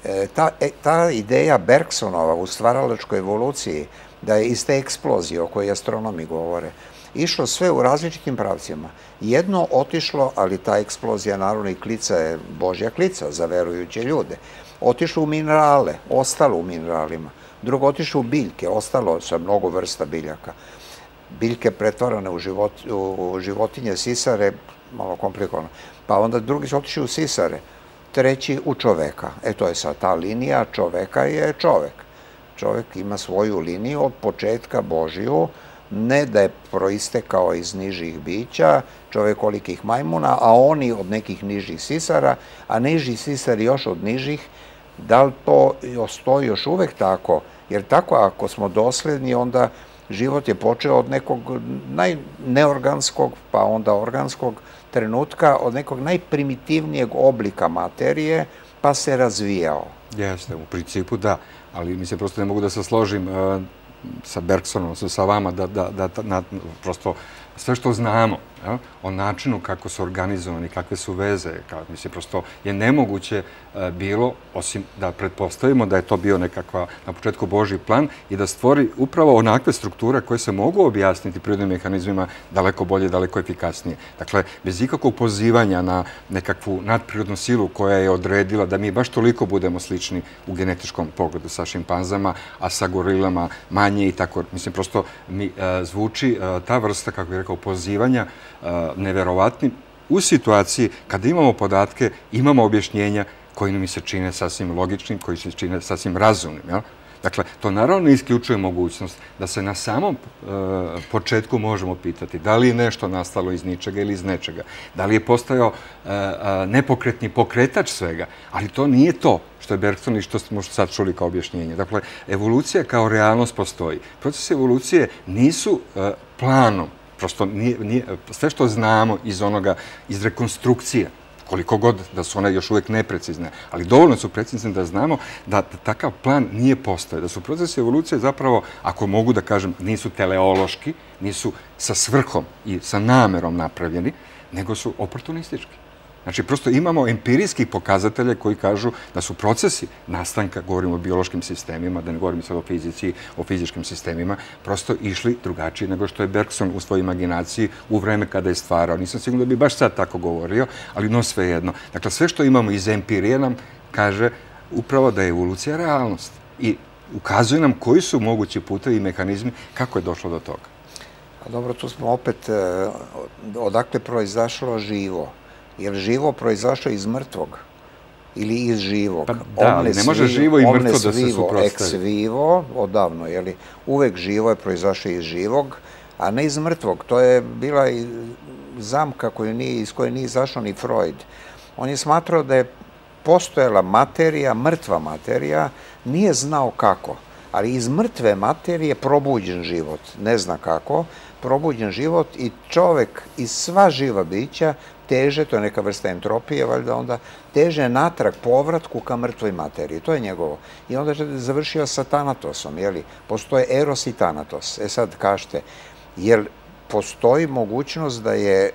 Ta ideja Bergsonova u stvaralačkoj evoluciji, da je iz te eksplozije o kojoj astronomi govore, išlo sve u različitim pravcima. Jedno otišlo, ali ta eksplozija naravno i klica je Božja klica za verujuće ljude. Otišlo u minerale, ostalo u mineralima. Drugo otišlo u biljke, ostalo sa mnogo vrsta biljaka. Biljke pretvarane u životinje, sisare, malo komplikovano. Pa onda drugi su otišli u sisare, treći u čoveka. E to je sad ta linija čoveka je čovek. Čovjek ima svoju liniju od početka Božiju, ne da je proistekao iz nižih bića, čovekolikih majmuna, a oni od nekih nižih sisara, a niži sisari još od nižih, da li to stoji još uvek tako? Jer tako ako smo dosledni, onda život je počeo od nekog najneorganskog, pa onda organskog trenutka, od nekog najprimitivnijeg oblika materije, pa se razvijao.
Jeste, u principu da, ali mi se prosto ne mogu da se složim sa Bergsonom, sa vama, da prosto sve što znamo o načinu kako su organizovani, kakve su veze, mislim, prosto je nemoguće bilo, osim da pretpostavimo da je to bio nekakva, na početku, Božji plan i da stvori upravo onakve strukture koje se mogu objasniti prirodnim mehanizmima daleko bolje, daleko efikasnije. Dakle, bez ikakvog pozivanja na nekakvu nadprirodnu silu koja je odredila da mi baš toliko budemo slični u genetičkom pogledu sa šimpanzama, a sa gorilama manje i tako. Mislim, prosto mi zvuči ta vrsta, kako bih rekao, pozivanja neverovatnim u situaciji kada imamo podatke, imamo objašnjenja koji mi se čine sasvim logičnim, koji se čine sasvim razumnim. Dakle, to naravno ne isključuje mogućnost da se na samom početku možemo pitati da li je nešto nastalo iz ničega ili iz nečega, da li je postojao nepokretni pokretač svega, ali to nije to što je Bergson i što smo sad čuli kao objašnjenje. Dakle, evolucija kao realnost postoji. Procesi evolucije nisu planom, prosto sve što znamo iz onoga, iz rekonstrukcije, koliko god da su one još uvek neprecizne, ali dovoljno su precizne da znamo da takav plan nije postoje, da su procesi evolucije zapravo, ako mogu da kažem, nisu teleološki, nisu sa svrhom i sa namerom napravljeni, nego su oportunistički. Znači, prosto imamo empirijskih pokazatelja koji kažu da su procesi nastanka, govorimo o biološkim sistemima, da ne govorimo sad o fizici, o fizičkim sistemima, prosto išli drugačije nego što je Bergson u svojoj imaginaciji u vreme kada je stvarao. Nisam siguran da bi baš sad tako govorio, ali no sve jedno. Dakle, sve što imamo iz empirije nam kaže upravo da je evolucija realnost i ukazuje nam koji su mogući putevi i mehanizmi kako je došlo do toga.
A dobro, tu smo opet, odakle proizašlo živo? Jer živo proizašlo iz mrtvog ili iz živog.
Da, ali ne može živo i mrtvo da se suprotstavi.
Ex vivo, odavno, jer uvek živo je proizašlo iz živog, a ne iz mrtvog. To je bila i zamka iz koje nije izašao ni Freud. On je smatrao da je postojala materija, mrtva materija, nije znao kako. ali iz mrtve materije probuđen život, ne zna kako, probuđen život i čovek i sva živa bića teže, to je neka vrsta entropije, valjda onda, teže natrag povratku ka mrtvoj materiji. To je njegovo. I onda je završio sa Tanatosom, jeli? Postoje Eros i Tanatos. E sad kažete, jel postoji mogućnost da je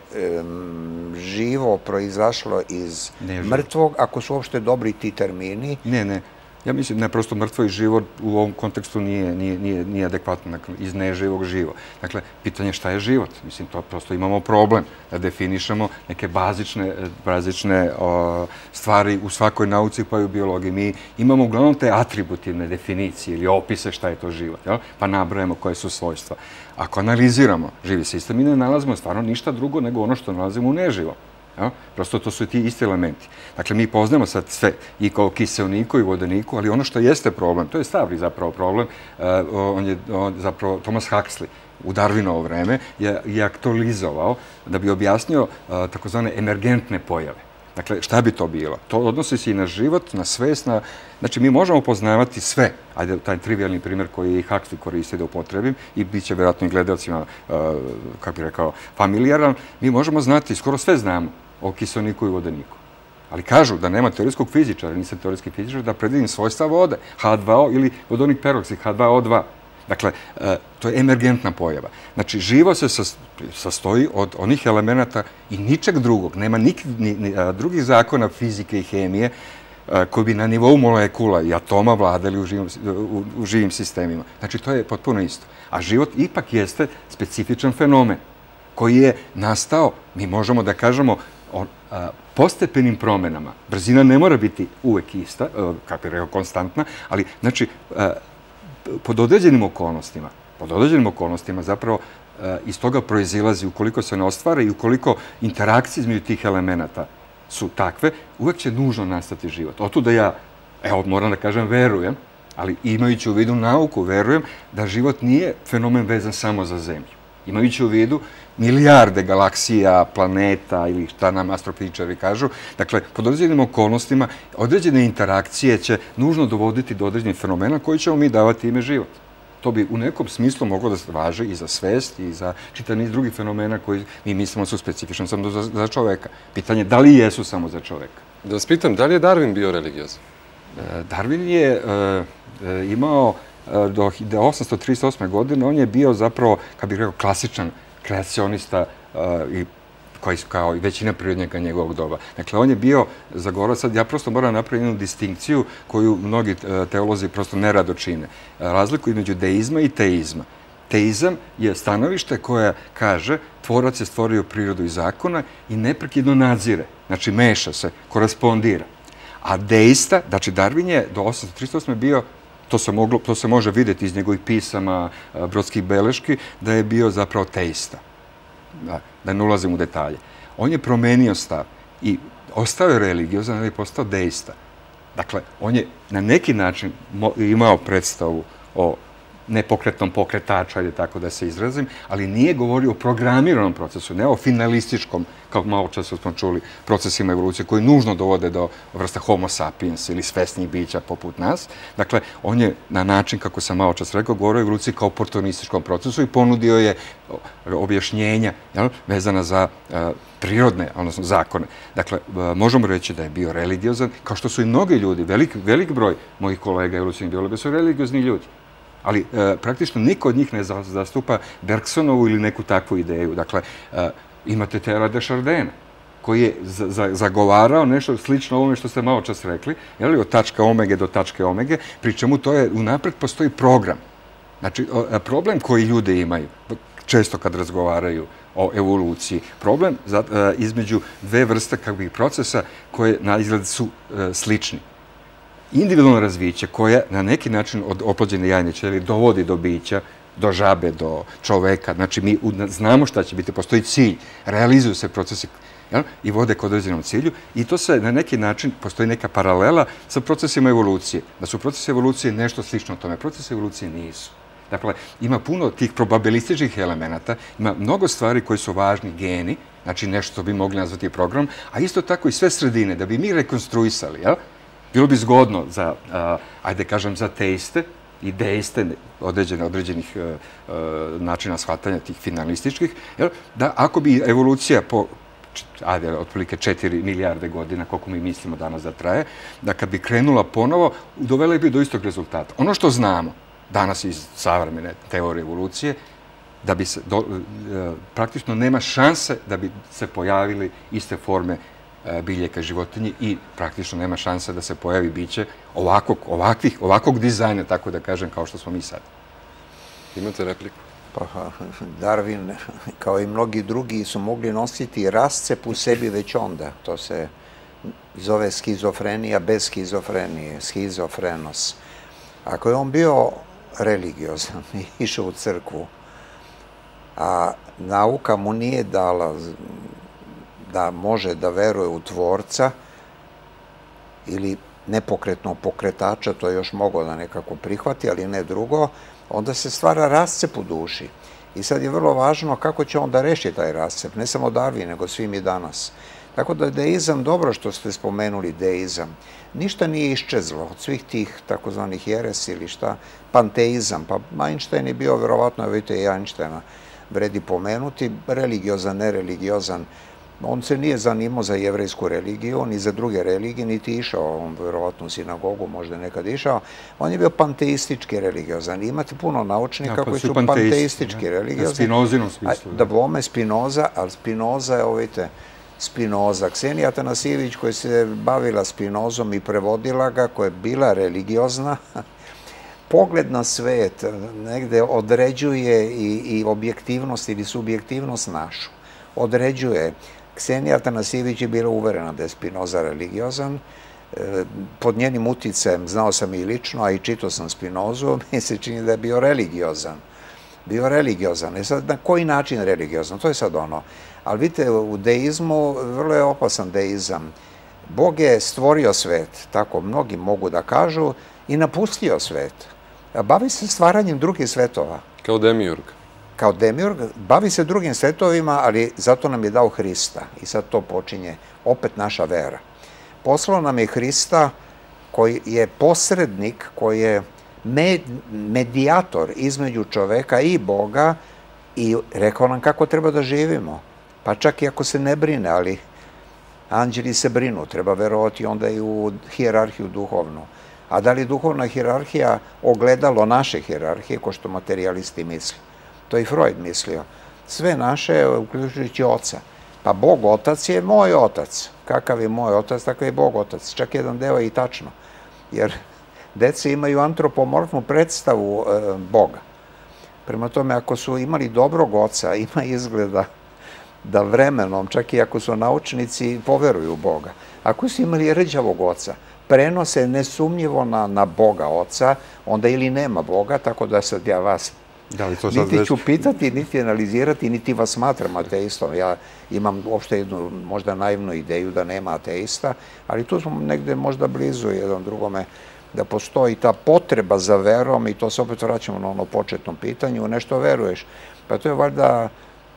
živo proizašlo iz mrtvog, ako su uopšte dobri ti termini?
Ne, ne. Ja mislim, ne, prosto mrtvo i život u ovom kontekstu nije adekvatno, dakle, iz neživog živo. Dakle, pitanje šta je život? Mislim, to prosto imamo problem da definišemo neke bazične stvari u svakoj nauci pa i u biologiji. Mi imamo uglavnom te atributivne definicije ili opise šta je to život, pa nabrajamo koje su svojstva. Ako analiziramo živi sistem, mi ne nalazimo stvarno ništa drugo nego ono što nalazimo u neživom. Prosto to su ti isti elementi. Dakle, mi poznamo sad sve i kao kiseoniku i vodeniku, ali ono što jeste problem, to je stavni zapravo problem, on je zapravo Thomas Huxley u Darwinovo vreme je aktualizovao da bi objasnio takozvane emergentne pojave. Dakle, šta bi to bilo? To odnosi se i na život, na svest, na... Znači, mi možemo poznavati sve, ajde, taj trivialni primjer koji je i Huxley koristio da upotrebim i bit će vjerojatno i gledalcima, kako bih rekao, familijaran, mi možemo znati, skoro sve znamo o kiseoniku i vodeniku. Ali kažu da nema teorijskog fizičara, nisam teorijski fizičar, da predvidim svojstva vode, H dva O ili vodonik peroksid, H dva O dva. Dakle, to je emergentna pojava. Znači, živo se sastoji od onih elemenata i ničeg drugog. Nema ni drugih zakona fizike i hemije koji bi na nivou molekula i atoma vladali u živim sistemima. Znači, to je potpuno isto. A život ipak jeste specifičan fenomen koji je nastao, mi možemo da kažemo, postepenim promenama. Brzina ne mora biti uvek ista, kako je rekao, konstantna, ali, znači, pod određenim okolnostima, pod određenim okolnostima zapravo iz toga proizilazi, ukoliko se ne ostvare i ukoliko interakcije između tih elemenata su takve, uvek će nužno nastati život. Otud da ja, evo, moram da kažem, verujem, ali imajući u vidu nauku, verujem da život nije fenomen vezan samo za Zemlju. Imajući u vidu milijarde galaksija, planeta ili šta nam astrofizičari kažu. Dakle, pod određenim okolnostima određene interakcije će nužno dovoditi do određenih fenomena koji ćemo mi davati ime život. To bi u nekom smislu moglo da se važi i za svest i za čitav niz drugih fenomena koji mi mislimo su specifični samo za čoveka. Pitanje je da li jesu samo za čoveka.
Da vas pitam, da li je Darwin bio religiozan?
Darwin je imao do hiljadu osamsto trideset osme. godine, on je bio zapravo, kako bih rekao, klasičan kreacionista koji su kao i većina prirodnjaka njegovog doba. Dakle, on je bio zagovorac, sad ja prosto moram napraviti jednu distinkciju koju mnogi teolozi prosto nerado čine. Razliku između deizma i teizma. Teizam je stanovište koje kaže tvorac je stvorio prirodu i zakona i neprekidno nadzire, znači meša se, korespondira. A deista, znači Darwin je do osamsto trideset osme. bio, to se može vidjeti iz njegovih pisama, brodskih beleški, da je bio zapravo teista. Da ne ulazim u detalje. On je promenio stav i ostao je religiozan, ali je postao deista. Dakle, on je na neki način imao predstavu o nepokretnom pokretaču, ajde tako da se izrazim, ali nije govorio o programiranom procesu, ne o finalističkom, kao malo často smo čuli, procesima evolucije koji nužno dovode do vrsta homo sapiens ili svesnih bića poput nas. Dakle, on je na način, kako sam malo čas rekao, govorio o evoluciji kao oportunističkom procesu i ponudio je objašnjenja vezana za prirodne, odnosno zakone. Dakle, možemo reći da je bio religiozan, kao što su i mnogi ljudi, velik broj mojih kolega evolucijnih biologa su religiozni ljudi. Ali praktično niko od njih ne zastupa Bergsonovu ili neku takvu ideju. Dakle, imate Teilhara de Chardina, koji je zagovarao nešto slično ovome što ste malo čas rekli, od tačka omege do tačke omege, pri čemu to je, unapred postoji program. Znači, problem koji ljude imaju, često kad razgovaraju o evoluciji, problem između dve vrste kakvih procesa koje na izgled su slični. Individualno razviće koje na neki način od oplođene jajne ćelije dovodi do bića, do žabe, do čoveka. Znači, mi znamo šta će biti, postoji cilj, realizuju se procesi i vode k određenom cilju i to se na neki način, postoji neka paralela sa procesima evolucije. Da su procesi evolucije nešto slično tome, procesi evolucije nisu. Dakle, ima puno tih probabilističkih elemenata, ima mnogo stvari koji su važni, geni, znači nešto što bi mogli nazvati program, a isto tako i sve sredine, da bi mi rekonstruisali, jel? Bilo bi zgodno za, ajde kažem, za teiste, i deiste određenih načina shvatanja tih finalističkih, da ako bi evolucija po ajde, otprilike četiri milijarde godina, koliko mi mislimo danas da traje, da kad bi krenula ponovo, dovela bi do istog rezultata. Ono što znamo danas iz savremene teorije evolucije, da bi se, praktično nema šanse da bi se pojavili iste forme biljaka životinje i praktično nema šanse da se pojavi biće ovakvog, ovakvih, ovakvog dizajna, tako da kažem, kao što smo mi sad.
Imate repliku?
Pa, Darwin, kao i mnogi drugi, su mogli nositi rascep u sebi već onda. To se zove skizofrenija bez skizofrenije, skizofrenos. Ako je on bio religiozan i išao u crkvu, a nauka mu nije dala da može da veruje u tvorca ili nepokretnog pokretača, to je još mogao da nekako prihvati, ali ne drugo, onda se stvara rascep u duši. I sad je vrlo važno kako će on da reši taj rascep, ne samo Darwin, nego svi mi danas. Tako da je deizam, dobro što ste spomenuli deizam, ništa nije iščezlo od svih tih takozvanih jeresi ili šta, panteizam, pa Einstein je bio, verovatno, vidite i Einsteina, vredi pomenuti, religiozan, nereligiozan. On se nije zanimao za jevrejsku religiju, ni za druge religije, niti išao, on verovatno u sinagogu možda nekad išao. On je bio panteistički religiozan. Imate puno naučnika koji su panteistički religiozni.
Spinozinom smislu.
Da bome Spinoza, ali Spinoza je, vidite, Spinoza. Ksenija Atanasijević koja se bavila Spinozom i prevodila ga, koja je bila religiozna, pogled na svet negde određuje i objektivnost ili subjektivnost našu. Određuje. Ksenija Atanasijević je bila uverena da je Spinoza religiozan. Pod njenim uticajem, znao sam i lično, a i čitao sam Spinozu, mi se čini da je bio religiozan. Bio religiozan. E sad, na koji način religiozan? To je sad ono. Ali vidite, u deizmu vrlo je opasan deizam. Bog je stvorio svet, tako mnogi mogu da kažu, i napustio svet. Bavi se stvaranjem drugih svetova.
Kao demiurg.
Kao demiurg, bavi se drugim svetovima, ali zato nam je dao Hrista. I sad to počinje opet naša vera. Poslao nam je Hrista koji je posrednik, koji je medijator između čoveka i Boga i rekao nam kako treba da živimo. Pa čak i ako se ne brine, ali anđeli se brinu, treba verovati onda i u hijerarhiju duhovnu. A da li duhovna hijerarhija ogledalo naše hijerarhije, ko što materijalisti misli? To je i Freud mislio. Sve naše, uključujući oca. Pa Bog otac je moj otac. Kakav je moj otac, takav je Bog otac. Čak jedan deo je i tačno. Jer deca imaju antropomorfnu predstavu Boga. Prema tome, ako su imali dobrog oca, ima izgleda da vremenom, čak i ako su naučnici, poveruju u Boga. Ako su imali rđavog oca, prenose nesumnjivo na Boga oca, onda ili nema Boga, tako da sad ja vas niti ću pitati, niti analizirati, niti vas smatram ateistom. Ja imam uopšte jednu možda naivnu ideju da nema ateista, ali tu smo negde možda blizu jedan drugome, da postoji ta potreba za verom i to se opet vraćamo na ono početnom pitanju, nešto veruješ. Pa to je valjda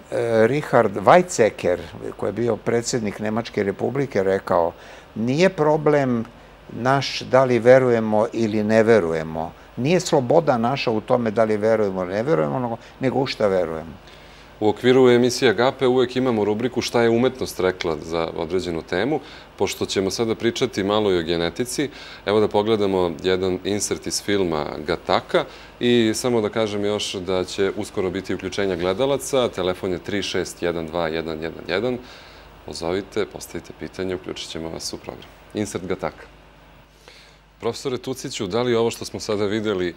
Richard Weizsäcker, koji je bio predsjednik Nemačke republike, rekao, nije problem naš da li verujemo ili ne verujemo. Nije sloboda naša u tome da li verujemo ili ne verujemo, nego u šta verujemo.
U okviru emisije Agape uvek imamo rubriku šta je umetnost rekla za određenu temu. Pošto ćemo sada pričati malo i o genetici, evo da pogledamo jedan insert iz filma Gataka i samo da kažem još da će uskoro biti uključenja gledalaca. Telefon je tri šest jedan dva jedan jedan jedan. Pozovite, postavite pitanje, uključit ćemo vas u program. Insert Gataka. Profesore Tuciću, da li ovo što smo sada videli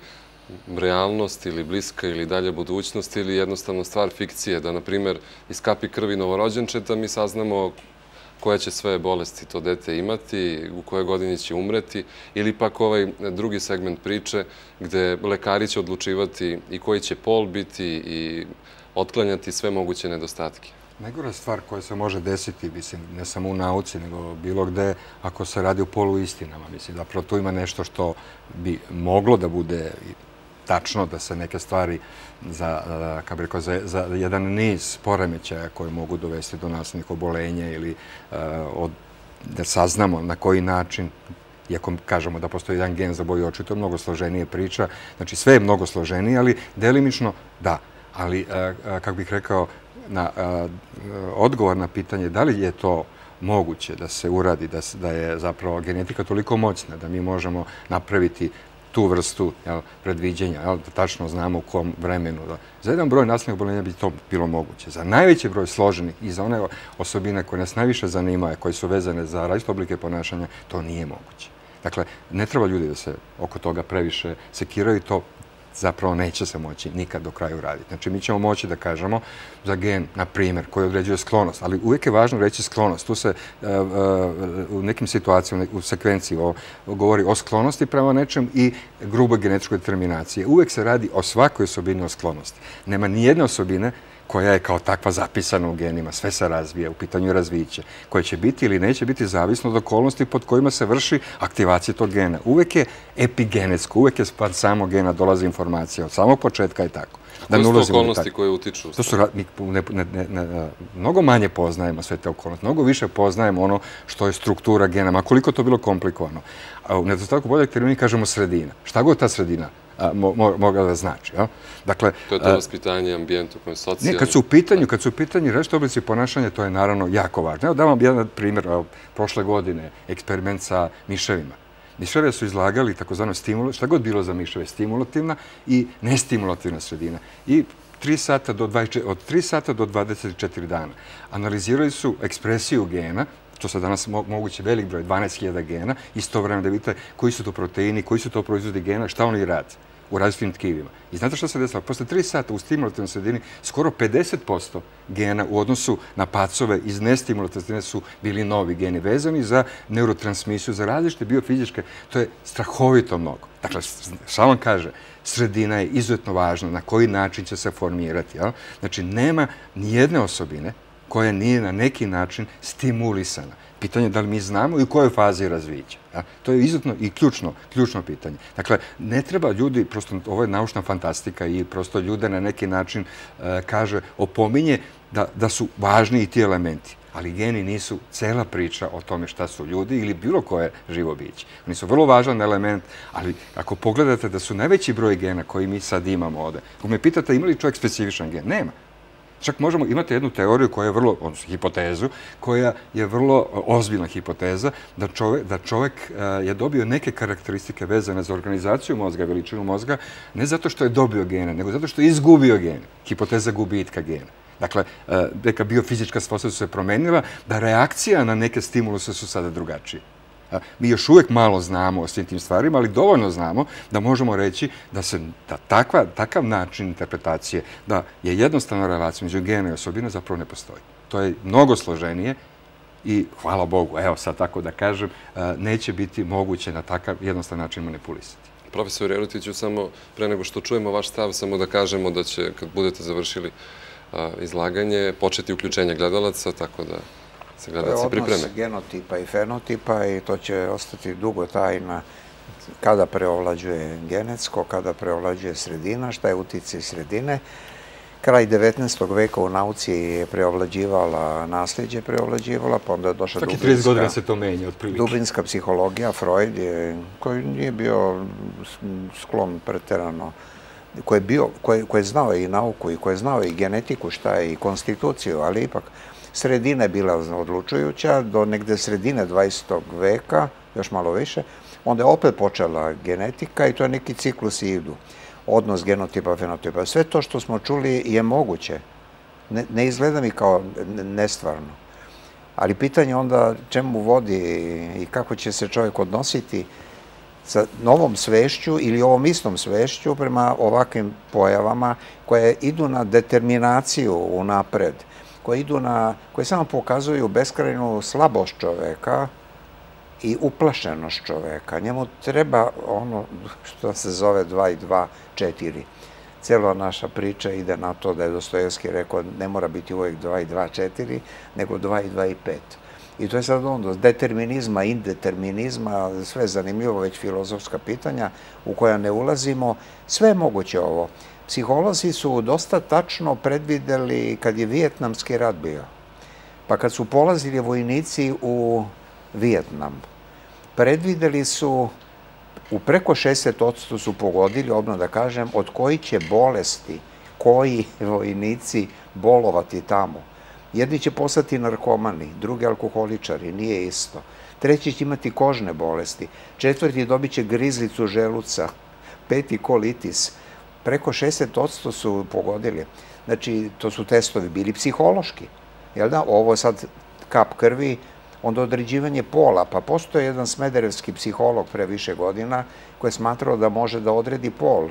realnost ili bliska ili dalje budućnost ili jednostavno stvar fikcije, da, na primjer, iz kapi krvi novorođenčeta mi saznamo koje će sve bolesti to dete imati, u kojoj godini će umreti, ili pak ovaj drugi segment priče gde lekari će odlučivati i koji će pol biti i otklanjati sve moguće nedostatke.
Najgora stvar koja se može desiti, mislim, ne samo u nauci, nego bilo gde, ako se radi o poluistinama. Mislim, zapravo tu ima nešto što bi moglo da bude tačno, da se neke stvari za, kako bi rekao, za jedan niz poremećaja koje mogu dovesti do naslednih obolenja ili da saznamo na koji način Iako kažemo da postoji jedan gen za boju očiju, to je mnogo složenije priča. Znači, sve je mnogo složenije, ali delimično da. Ali, kako bih rekao, na odgovor na pitanje da li je to moguće da se uradi, da je zapravo genetika toliko moćna da mi možemo napraviti tu vrstu predviđenja, da tačno znamo u kom vremenu. Za jedan broj nasilnih oboljenja bi to bilo moguće. Za najveći broj složenih i za one osobine koje nas najviše zanimaju, koje su vezane za različite oblike ponašanja, to nije moguće. Dakle, ne treba ljudi da se oko toga previše sekiraju, to zapravo neće se moći nikad do kraja uraditi. Znači, mi ćemo moći da kažemo za gen, na primjer, koji određuje sklonost, ali uvijek je važno reći sklonost. Tu se u nekim situacijama, u sekvenciji govori o sklonosti prema nečem i gruboj genetičkoj determinaciji. Uvijek se radi o svakoj osobini o sklonosti. Nema nijedne osobine koja je kao takva zapisana u genima, sve se razvija, u pitanju razviće, koje će biti ili neće biti zavisno od okolnosti pod kojima se vrši aktivacija tog gena. Uvijek je epigenetsko, uvijek je spad samog gena, dolazi informacija, od samog početka je tako.
Koje su to okolnosti koje utiču?
Mnogo manje poznajemo sve te okolnosti, mnogo više poznajemo ono što je struktura gena, ma koliko to bilo komplikovano. U nedostatku boljeg termina kažemo sredina. Šta god ta sredina mogla da znači.
To je to vaspitanje, ambijent u kojem je socijalni...
Kad su u pitanju, kad su u pitanju različiti oblici ponašanja, to je naravno jako važno. Evo dam vam jedan primjer, prošle godine, eksperiment sa miševima. Miševe su izlagali takozvano stimulativna, šta god bilo za miševe, stimulativna i nestimulativna sredina. I od tri sata do dvadeset četiri dana. Analizirali su ekspresiju gena, to sad danas moguće velik broj, dvanaest hiljada gena, istovremeno da vidite koji su to proteini, koji su to proizvodi gena, šta oni rade u različitim tkivima. I znate što se desilo? Posle tri sata u stimulativnoj sredini skoro pedeset posto gena u odnosu na pacove iz nestimulativne sredine su bili novi geni vezani za neurotransmisiju, za različite biofizičke. To je strahovito mnogo. Dakle, šta vam kaže, sredina je izuzetno važna, na koji način će se formirati. Znači, nema nijedne osobine koja nije na neki način stimulisana. Pitanje je da li mi znamo i u kojoj fazi razvića. To je izuzetno i ključno pitanje. Dakle, ne treba ljudi, prosto ovo je naučna fantastika i prosto ljude na neki način kaže, opominje da su važni i ti elementi. Ali geni nisu cela priča o tome šta su ljudi ili bilo koje živo biće. Oni su vrlo važan element, ali ako pogledate da su najveći broj gena koji mi sad imamo ovde, ako me pitate ima li čovjek specifičan gen, nema. Čak možemo imati jednu teoriju koja je vrlo, odnosno hipotezu, koja je vrlo ozbiljna hipoteza, da čovjek je dobio neke karakteristike vezane za organizaciju mozga, veličinu mozga, ne zato što je dobio gene, nego zato što je izgubio gene. Hipoteza gubitka gena. Dakle, neka biofizička svojstva su se promenila, da reakcija na neke stimuluse su sada drugačije. Mi još uvijek malo znamo o svim tim stvarima, ali dovoljno znamo da možemo reći da se takav način interpretacije, da je jednostavna relacija među gena i osobina zapravo ne postoji. To je mnogo složenije i, hvala Bogu, evo sad tako da kažem, neće biti moguće na takav jednostavan način manipulisati.
Profesor Jelutiću, samo pre nego što čujemo vaš stav, samo da kažemo da će, kad budete završili izlaganje, početi uključenje gledalaca, tako da se gledalci pripreme.
To je odnos genotipa i fenotipa i to će ostati dugo tajna kada preovlađuje genetsko, kada preovlađuje sredina, šta je uticaj sredine. Kraj devetnaestog veka u nauci je preovlađivala, nasljeđe preovlađivala, pa onda je došla dubinska psihologija, Freud, koji nije bio sklon preterano, koji je znao i nauku i koji je znao i genetiku, šta je i konstituciju, ali ipak sredina je bila odlučujuća do negde sredine dvadesetog veka, još malo više, onda je opet počela genetika i to je neki ciklus i idu. Odnos genotipa, fenotipa. Sve to što smo čuli je moguće. Ne izgleda mi kao nestvarno. Ali pitanje onda čemu vodi i kako će se čovjek odnositi sa novom svešću ili ovom istom svešću prema ovakvim pojavama koje idu na determinaciju unapred, koje idu na, koje samo pokazuju beskrajnu slabost čoveka i uplašenost čoveka. Njemu treba ono što se zove dva i dva, četiri. Cijela naša priča ide na to da je Dostojevski rekao ne mora biti uvijek dva i dva, četiri, nego dva i dva i pet. I to je sad onda determinizma, indeterminizma, sve zanimljivo, već filozofska pitanja u koja ne ulazimo. Sve je moguće ovo. Psiholozi su dosta tačno predvideli kad je Vijetnamski rat bio. Pa kad su polazili vojnici u Vijetnam, predvideli su, u preko šezdeset posto su pogodili, odmah da kažem, od koji će bolesti, koji vojnici bolovati tamo. Jedni će postati narkomani, drugi alkoholičari, nije isto. Treći će imati kožne bolesti, četvrti dobit će grizlicu želuca, peti kolitis. Preko šezdeset posto su pogodili. Znači, to su testovi bili psihološki. Jel da? Ovo je sad kap krvi, onda određivanje pola. Pa postoje jedan smederevski psiholog pre više godina koji je smatrao da može da odredi pol.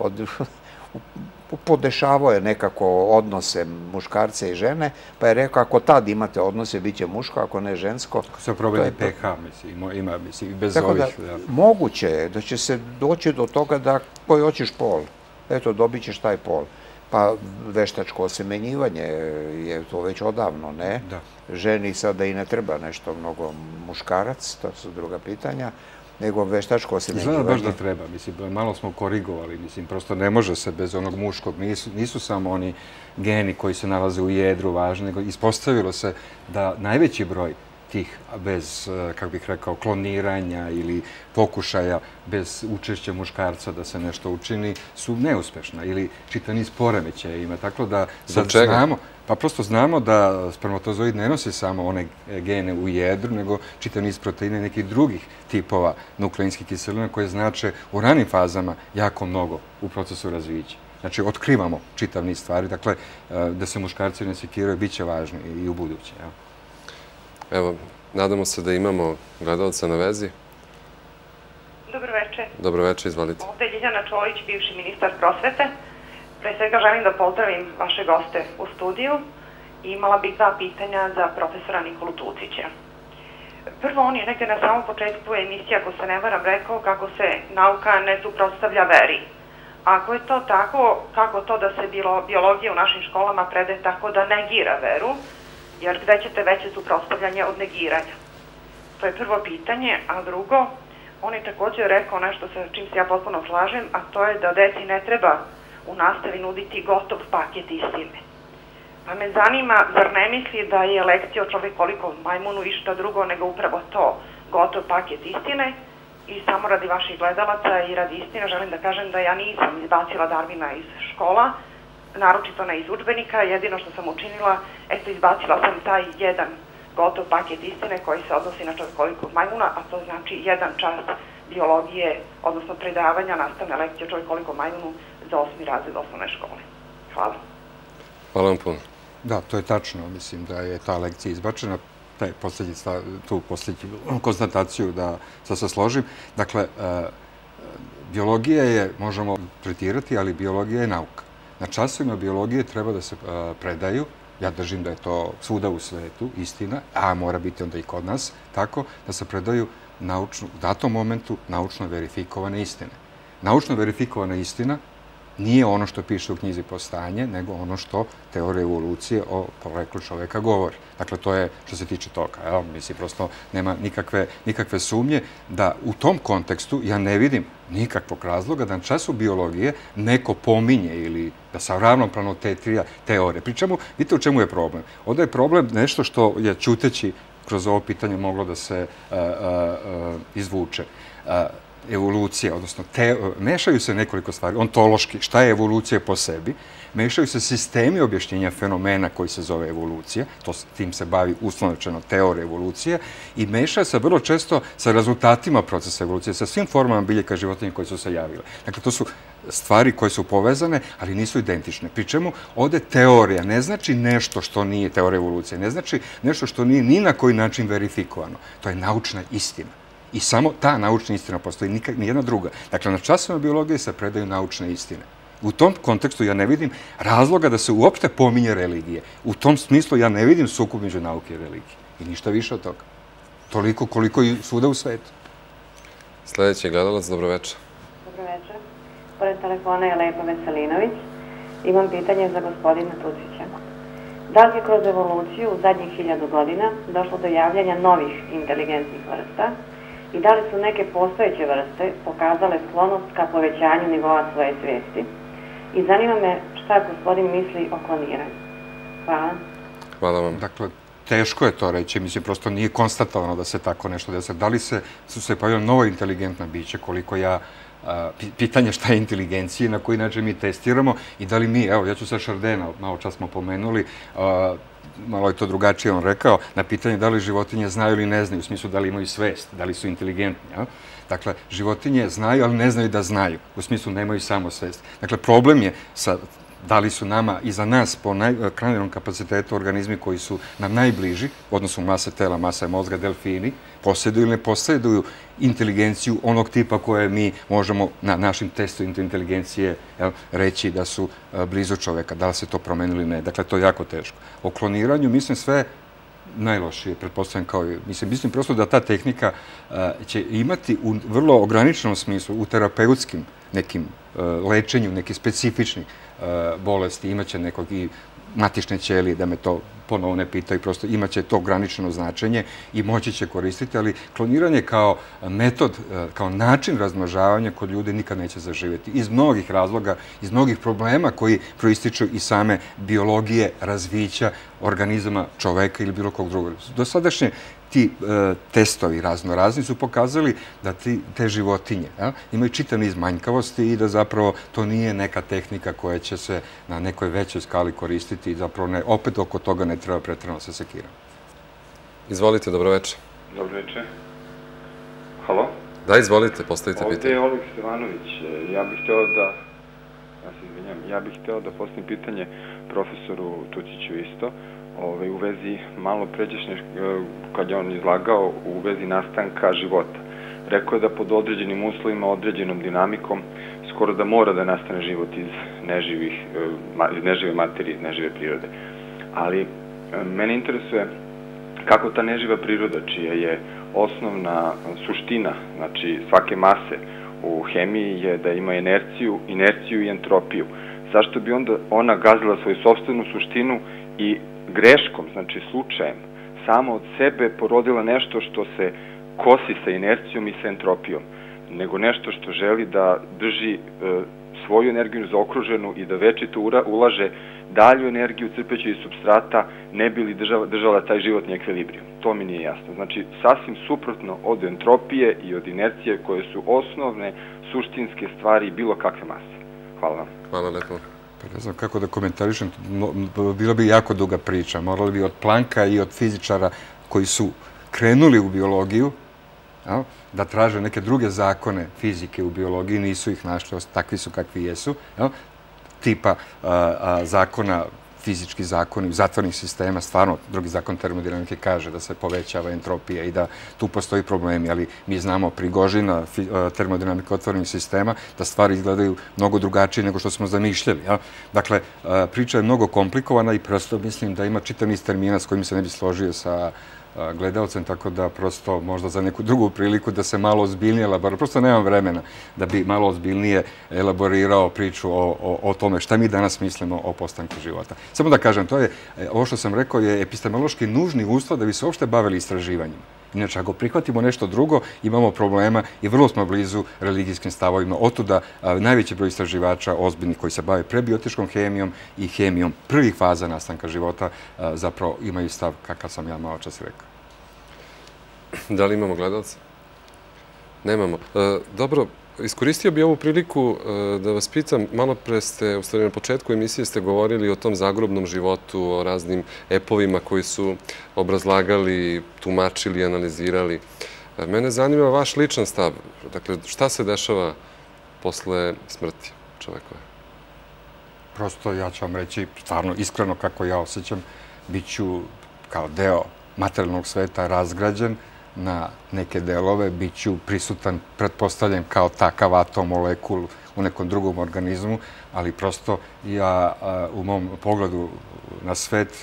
Podešavao je nekako odnose muškarca i žene, pa je rekao ako tad imate odnose, bit će muško, ako ne žensko.
Ako se provedi pH, mislim, ima, mislim, bez ovih...
Moguće je da će se doći do toga da koji hoćeš pol. Eto, dobit ćeš taj pol. Pa veštačko osemenjivanje je to već odavno, ne? Ženi sada i ne treba nešto mnogo muškarac, to su druga pitanja, nego veštačko osemenjivanje.
Izgleda baš da treba, mislim, malo smo korigovali, mislim, prosto ne može se bez onog muškog, nisu samo oni geni koji se nalaze u jedru važni, nego ispostavilo se da najveći broj tih bez, kako bih rekao, kloniranja ili pokušaja bez učešća muškarca da se nešto učini su neuspešna ili čitav niz poremećaja ima. Tako da sad znamo, pa prosto znamo da spermatozoid ne nosi samo one gene u jedru, nego čitav niz proteina i nekih drugih tipova nukleinskih kiselina koje znače u ranim fazama jako mnogo u procesu razvića. Znači, otkrivamo čitav niz stvari. Dakle, da se muškarci ne sekiraju, bit će važno i u buduće.
Evo, nadamo se da imamo gledalca na vezi.
Dobro večer.
Dobro večer, izvalite.
Ovde je Ljiljana Čolić, bivši ministar prosvete. Pre svega želim da pozdravim vaše goste u studiju i imala bih dva pitanja za profesora Nikolu Tucića. Prvo, on je negde na samom početku emisije, ako se ne varam, rekao kako se nauka ne suprotstavlja veri. Ako je to tako, kako to da se biologija u našim školama predaje tako da negira veru, jer gde ćete veće suprotstavljanje od negiranja? To je prvo pitanje, a drugo, on je također rekao nešto sa čim se ja potpuno slažem, a to je da deci ne treba u nastavi nuditi gotov paket istine. Pa me zanima, zar ne misli da je lekcija o čovekolikom majmunu išta drugo nego upravo to, gotov paket istine? I samo radi vaših gledalaca i radi istine želim da kažem da ja nisam izbacila Darwina iz škola, naročito ne iz udžbenika, jedino što sam učinila, eto, izbacila sam taj jedan gotov paket istine koji se odnosi na čovjekolikog majmuna, a to znači jedan čas biologije, odnosno predavanja nastavne lekcije o čovjekolikom majmunu za osmi razred osnovne škole. Hvala.
Hvala vam puno.
Da, to je tačno. Mislim da je ta lekcija izbačena. Tu posljednju konstataciju da se složim. Dakle, biologija je, možemo tretirati, ali biologija je nauka. Na časovima biologije treba da se predaju, ja držim da je to svuda u svetu, istina, a mora biti onda i kod nas, tako da se predaju u datom momentu naučno verifikovane istine. Naučno verifikovana istina nije ono što piše u knjizi Postanje, nego ono što teorija evolucije o poreklu čoveka govori. Dakle, to je što se tiče toga. Evo, mislim, prosto nema nikakve sumnje da u tom kontekstu ja ne vidim nikakvog razloga da na času biologije neko pominje ili da sa ravnopravno te tri teorije. Pri čemu, vidite u čemu je problem? Ovdje je problem nešto što je ćuteći kroz ovo pitanje moglo da se izvuče. Evolucija, odnosno mešaju se nekoliko stvari, ontološki, šta je evolucija po sebi, mešaju se sistemi objašnjenja fenomena koji se zove evolucija, tim se bavi uslovno teorija evolucije, i meša se vrlo često sa rezultatima procesa evolucije, sa svim formama biljaka životinja koje su se javile. Dakle, to su stvari koje su povezane, ali nisu identične. Pri čemu ovde teorija ne znači nešto što nije teorija evolucije, ne znači nešto što nije ni na koji način verifikovano. To je naučna istina. I samo ta naučna istina postoji, nijedna druga. Dakle, na časovima biologije se predaju naučne istine. U tom kontekstu ja ne vidim razloga da se uopšte pominje religije. U tom smislu ja ne vidim sukob među nauke i religije. I ništa više od toga. Toliko koliko i svuda u svetu.
Sljedeći gledalac, dobro večer.
Dobro večer. Pored telefona je Lepa Veselinović. Imam pitanje za gospodina Tucića. Da li je kroz evoluciju u zadnjih hiljadu godina došlo do javljanja novih inteligentnih vrsta i da li su neke postojeće vrste pokazale sklonost ka povećanju nivoa svoje svijesti? I zanima me šta gospodin misli o kloniranju. Hvala.
Hvala vam.
Dakle, teško je to reći, mislim, prosto nije konstatovano da se tako nešto desa. Da li se, su se pojavila nova inteligentna bića, koliko ja, pitanje šta je inteligencija, na koji način mi testiramo i da li mi, evo, ja ću sa Šardena, malo čas smo pomenuli, malo je to drugačije on rekao, na pitanje da li životinje znaju ili ne znaju, u smislu da li imaju svest, da li su inteligentni. Dakle, životinje znaju, ali ne znaju da znaju, u smislu nemaju samo svest. Dakle, problem je sa da li su nama i za nas po krajnjem kapacitetu organizmi koji su nam najbliži, odnosno mase tela, mase mozga, delfini, posjeduju ili ne posjeduju inteligenciju onog tipa koje mi možemo na našim testu inteligencije reći da su blizu čoveka. Da li se to promeni ili ne? Dakle, to je jako teško. O kloniranju, mislim, sve najlošije, pretpostavljam kao i, mislim, mislim prosto da ta tehnika će imati u vrlo ograničenom smislu, u terapeutskim nekim lečenju, neki specifični bolesti, imaće nekog i matične ćelije, da me to ponovo ne pitaju, prosto imaće to ograničeno značenje i moći će koristiti, ali kloniranje kao metod, kao način razmnožavanja kod ljudi nikad neće zaživjeti. Iz mnogih razloga, iz mnogih problema koji proističu iz same biologije, razvića organizama čoveka ili bilo kog drugog. Do sadašnje ti testovi raznorazni su pokazali da te životinje imaju čitav niz manjkavosti i da zapravo to nije neka tehnika koja će se na nekoj većoj skali koristiti i zapravo opet oko toga ne treba pretrano se sekirati.
Izvolite, dobroveče.
Dobroveče. Halo?
Da, izvolite, postavite pitanje.
Ovdje je Oleg Stevanović. Ja bih hteo da, ja se izvinjam, ja bih hteo da postavim pitanje profesoru Tuciću isto, u vezi malo pređešnje, kad je on izlagao, u vezi nastanka života. Rekao je da pod određenim uslovima, određenom dinamikom, skoro da mora da nastane život iz nežive materije, iz nežive prirode. Ali mene interesuje kako ta neživa priroda, čija je osnovna suština, znači svake mase u hemiji je da ima inerciju, inerciju i entropiju. Zašto bi onda ona gazila svoju sopstvenu suštinu i greškom, znači slučajem, samo od sebe porodila nešto što se kosi sa inercijom i sa entropijom, nego nešto što želi da drži svoju energiju zaokruženu i da večito ulaže dalju energiju crpeći iz supstrata, ne bi li držala taj životni ekvilibrijum. To mi nije jasno. Znači, sasvim suprotno od entropije i od inercije koje su osnovne, suštinske stvari bilo kakve mase. Hvala vam.
Hvala lepo.
Pa ne znam kako da komentarišem, bila bi jako duga priča. Morali bi od Plancka i od fizičara koji su krenuli u biologiju da traže neke druge zakone fizike u biologiji, nisu ih našli, takvi su kakvi jesu, tipa zakona, fizički zakoni zatvornih sistema, stvarno drugi zakon termodinamike kaže da se povećava entropija i da tu postoji problemi, ali mi znamo Prigožina, termodinamika otvorenih sistema, da stvari izgledaju mnogo drugačije nego što smo zamišljali. Dakle, priča je mnogo komplikovana i prosto mislim da ima čitav niz termina s kojim se ne bi složio sa gledalcem, tako da prosto možda za neku drugu priliku da se malo ozbiljnije elaborirao. Prosto nemam vremena da bi malo ozbiljnije elaborirao priču o tome šta mi danas mislimo o postanku života. Samo da kažem, to je, ovo što sam rekao je epistemološki nužni uslov da bi se uopšte bavili istraživanjima. Inače, ako prihvatimo nešto drugo, imamo problema i vrlo smo blizu religijskim stavovima. Otuda najveći broj istraživača ozbiljnih koji se bave prebiotičkom hemijom i hemijom prvih faza nastanka života zapravo imaju stav kakav sam ja malo čas rekao.
Da li imamo gledalca? Nemamo. Dobro, iskoristio bi ovu priliku da vas pitam, malo pre ste, u stvari na početku emisije ste govorili o tom zagrobnom životu, o raznim epovima koji su obrazlagali, tumačili, analizirali. Mene zanima vaš ličan stav. Dakle, šta se dešava posle smrti čovekove?
Prosto ja ću vam reći, stvarno, iskreno kako ja osjećam, bit ću kao deo materijalnog sveta razgrađen na neke delove, bit ću prisutan, pretpostavljen kao takav atom, molekul u nekom drugom organizmu, ali prosto ja u mom pogledu na svet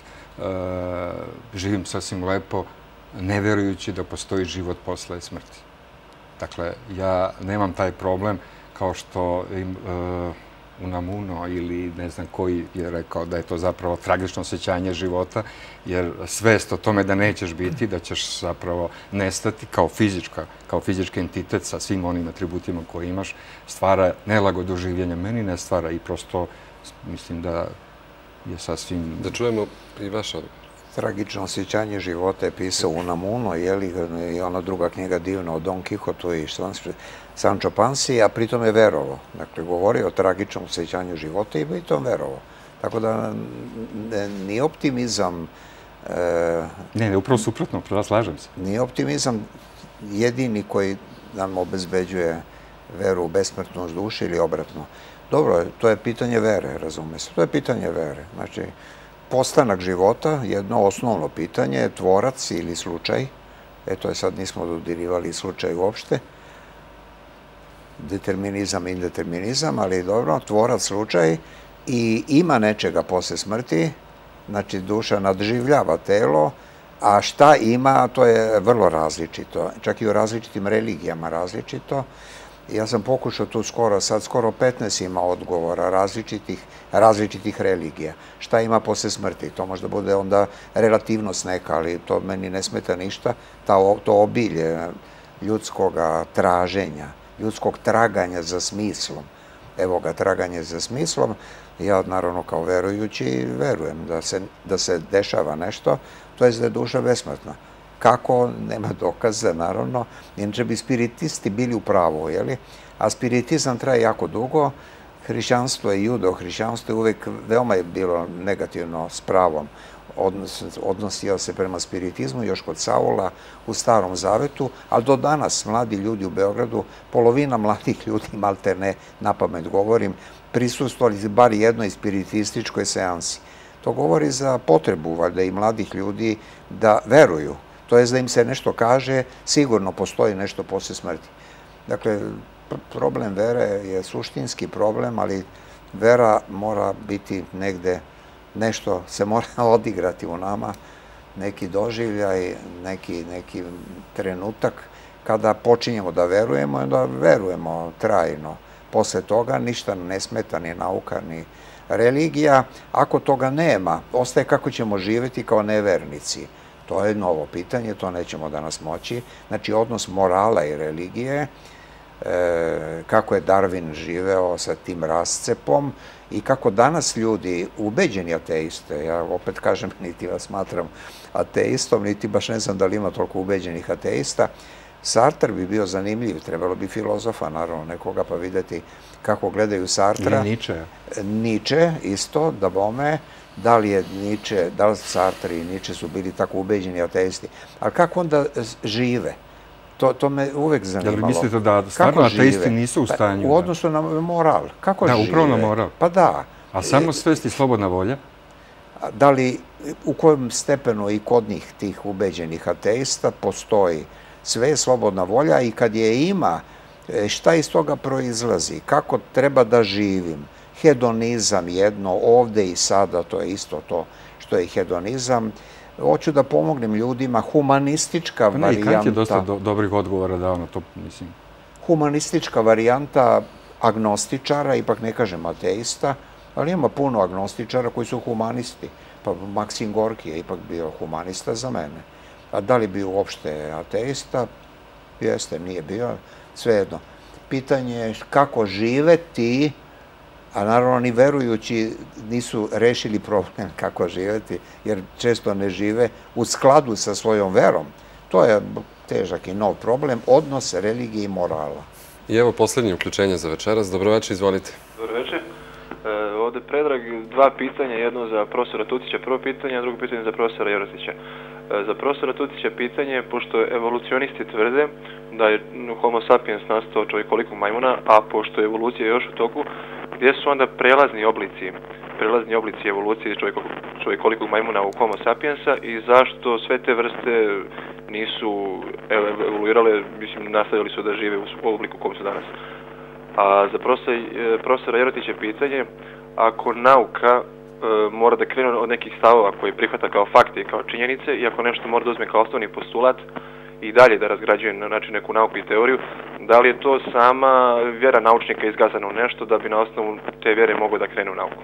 živim sasvim lepo, ne verujući da postoji život posle smrti. Dakle, ja nemam taj problem kao što Unamuno ili ne znam koji je rekao da je to zapravo tragično osjećanje života, jer svest o tome da nećeš biti, da ćeš zapravo nestati kao fizička, kao fizički entitet sa svim onim atributima koje imaš, stvara nelagodu življenja. Meni ne stvara i prosto mislim da je sasvim...
Da čujemo i vaš odgovor.
Tragično osjećanje života je pisao Unamuno, i ona druga knjiga divna o Don Kihotu i Sancho Pansi, a pritom je verovo. Dakle, govorio o tragičnom osjećanju života i pritom verovo. Tako da ni optimizam...
Ne, ne, upravo suprotno, slažem se.
Nije optimizam jedini koji nam obezbeđuje veru u besmrtnost duše ili obratno. Dobro, to je pitanje vere, razume se. To je pitanje vere. Znači, postanak života, jedno osnovno pitanje, tvorac ili slučaj. E, to je sad nismo dodirivali slučaj uopšte. Determinizam, indeterminizam, ali dobro, tvorac, slučaj i ima nečega posle smrti. Znači, duša nadživljava telo, a šta ima, to je vrlo različito. Čak i u različitim religijama različito. Ja sam pokušao tu skoro, sad skoro petnaest ima odgovora različitih religija. Šta ima posle smrti? To možda bude onda relativnost neka, ali to meni ne smeta ništa. To obilje ljudskog traženja, ljudskog traganja za smislom. Evo ga, traganje za smislom. Ja, naravno, kao verujući, verujem da se dešava nešto, to je da je duša besmrtna. Kako? Nema dokaza, naravno. Inače bi spiritisti bili u pravu, jeli? A spiritizam traje jako dugo. Hrišćanstvo i judo-hrišćanstvo je uvek veoma je bilo negativno s pravom. Odnosio se prema spiritizmu još kod Saula u Starom Zavetu, ali do danas mladi ljudi u Beogradu, polovina mladih ljudi, malte ne, na pamet govorim, prisustvovali bar jednoj spiritističkoj seansi. To govori za potrebu, valjda, i mladih ljudi da veruju. To je da im se nešto kaže, sigurno postoji nešto posle smrti. Dakle, problem vere je suštinski problem, ali vera mora biti negde, nešto se mora odigrati u nama, neki doživljaj, neki trenutak kada počinjemo da verujemo i onda verujemo trajno. Posle toga ništa ne smeta, ni nauka, ni religija. Ako toga nema, ostaje kako ćemo živjeti kao nevernici. To je novo pitanje, to nećemo danas moći. Znači, odnos morala i religije, kako je Darwin živeo sa tim rascepom i kako danas ljudi, ubeđeni ateiste, ja opet kažem, niti vas smatram ateistom, niti baš ne znam da li ima toliko ubeđenih ateista, Sartre bi bio zanimljiv, trebalo bi filozofa, naravno, nekoga pa videti kako gledaju Sartra.
Ili Niče.
Niče, isto, da bome, da li je Niče, da li Sartre i Niče su bili tako ubeđeni ateisti. Ali kako onda žive? To me uvek zanimalo.
Jel vi mislite da stvarno ateisti nisu u stanju?
U odnosu na moral. Kako žive?
Da, upravo na moral.
Pa da.
A samo svest i slobodna volja?
Da li, u kojem stepenu i kod njih tih ubeđenih ateista postoji sve slobodna volja i kad je ima, šta iz toga proizlazi? Kako treba da živim? Hedonizam jedno, ovde i sada, to je isto to što je hedonizam. Hoću da pomognem ljudima, humanistička varijanta...
Ne, i Kant je dosta dobrih odgovora dao na to, mislim.
Humanistička varijanta agnostičara, ipak ne kažem ateista, ali ima puno agnostičara koji su humanisti. Pa Maksim Gorki je ipak bio humanista za mene. A da li bio uopšte ateista? Jeste, nije bio, svejedno. Pitanje je kako živeti, a naravno ni verujući nisu rešili problem kako živeti, jer često ne žive u skladu sa svojom verom. To je težak i nov problem, odnos religije i morala.
I evo posljednje uključenje za večeras. Dobroveče, izvolite.
Dobroveče. Ovde Predrag, dva pitanja, jedno za profesora Tutića, prvo pitanje, a drugo pitanje za profesora Jerotića. Za profesora Tutića pitanje, pošto evolucionisti tvrde da je Homo sapiens nastao čovjekolikog majmuna, a pošto je evolucija još u toku, gdje su onda prelazni oblici, prelazni oblici evolucije čovjekolikog majmuna u Homo sapiensa i zašto sve te vrste nisu evoluirale, mislim, nastavili su da žive u obliku u kom su danas. A za profesora Jerotića pitanje, ako nauka mora da krene od nekih stavova koje prihvata kao fakte i kao činjenice i ako nešto mora da uzme kao osnovni postulat i dalje da razgrađuje na način neku nauku i teoriju, da li je to sama vjera naučnika izgazana u nešto da bi na osnovu te vjere mogao da krene u nauku?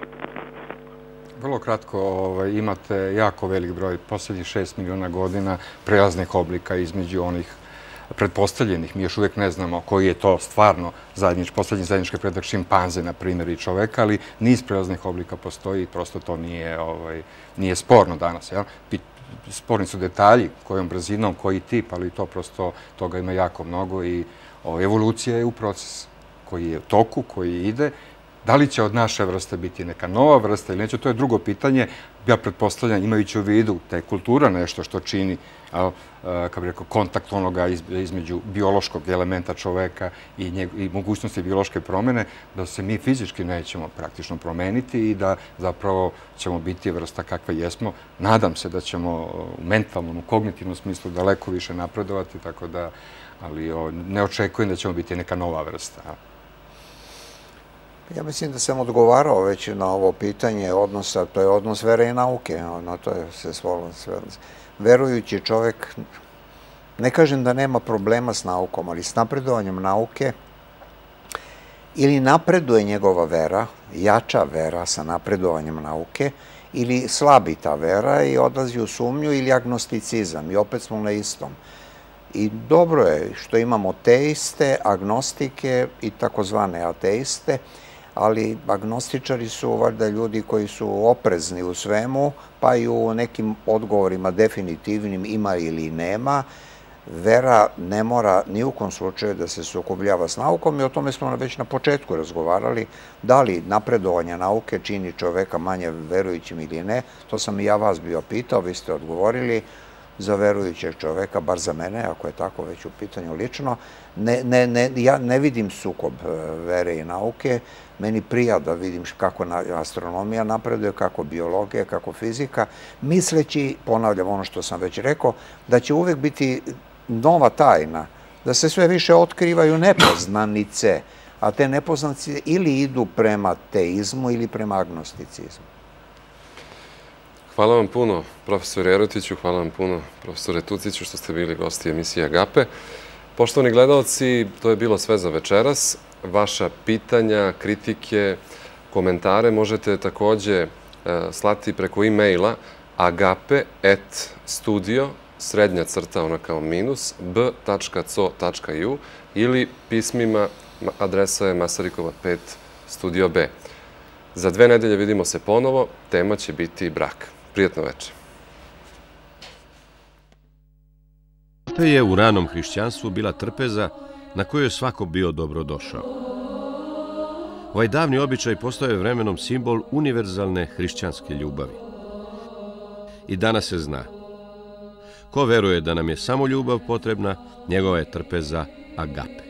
Vrlo kratko, imate jako velik broj, posljednjih šest miliona godina, prelaznih oblika između onih pretpostavljenih. Mi još uvijek ne znamo koji je to stvarno poslednji zajednički predak šimpanze, na primjer, i čoveka, ali niz prelaznih oblika postoji i prosto to nije sporno danas. sporni su detalji, kojom brzinom, koji tip, ali to prosto, toga ima jako mnogo i evolucija je u proces koji je u toku, koji ide. Da li će od naše vrste biti neka nova vrsta ili neće, to je drugo pitanje. Ja pretpostavljam, imajući u vidu da je kultura nešto što čini, kako bih rekao, kontakt onoga između biološkog elementa čoveka i mogućnosti biološke promene, da se mi fizički nećemo praktično promeniti i da zapravo ćemo biti vrsta kakva jesmo. Nadam se da ćemo u mentalnom, u kognitivnom smislu daleko više napredovati, tako da, ali ne očekujem da ćemo biti neka nova vrsta.
Ja mislim da sam odgovarao već na ovo pitanje odnosa, to je odnos vere i nauke, na to je se svolo sve. Verujući čovek, ne kažem da nema problema s naukom, ali s napredovanjem nauke ili napreduje njegova vera, jača vera sa napredovanjem nauke, ili slabi ta vera i odlazi u sumnju ili agnosticizam i opet smo na istom. I dobro je što imamo teiste, agnostike i takozvane ateiste, ali agnostičari su valjda ljudi koji su oprezni u svemu, pa i u nekim odgovorima definitivnim ima ili nema. Vera ne mora ni u kom slučaju da se sukobljava s naukom i o tome smo već na početku razgovarali, da li napredovanje nauke čini čoveka manje verujućim ili ne. To sam i ja vas bio pitao, vi ste odgovorili. Za verujućeg čoveka, bar za mene, ako je tako već u pitanju lično, ja ne vidim sukob vere i nauke. Meni prija da vidim kako astronomija napreduje, kako biologija, kako fizika, misleći, ponavljam ono što sam već rekao, da će uvek biti nova tajna, da se sve više otkrivaju nepoznanice, a te nepoznanice ili idu prema teizmu ili prema agnosticizmu.
Hvala vam puno, profesor Jerotiću, hvala vam puno, profesore Tuciću, što ste bili gosti emisije Agape. Poštovani gledalci, to je bilo sve za večeras. Vaša pitanja, kritike, komentare možete takođe slati preko e-maila agape at studio, srednja crta, ona kao minus, b tačka co tačka ju ili pismima, adresa je Masarikova pet, studio B. Za dve nedelje vidimo se ponovo, tema će biti brak. Prijatno večer.
Agape je u ranom hrišćanstvu bila trpeza na kojoj je svako bio dobrodošao. Ovaj davni običaj postao je vremenom simbol univerzalne hrišćanske ljubavi. I danas se zna. Ko veruje da nam je samo ljubav potrebna, njegova je trpeza agape.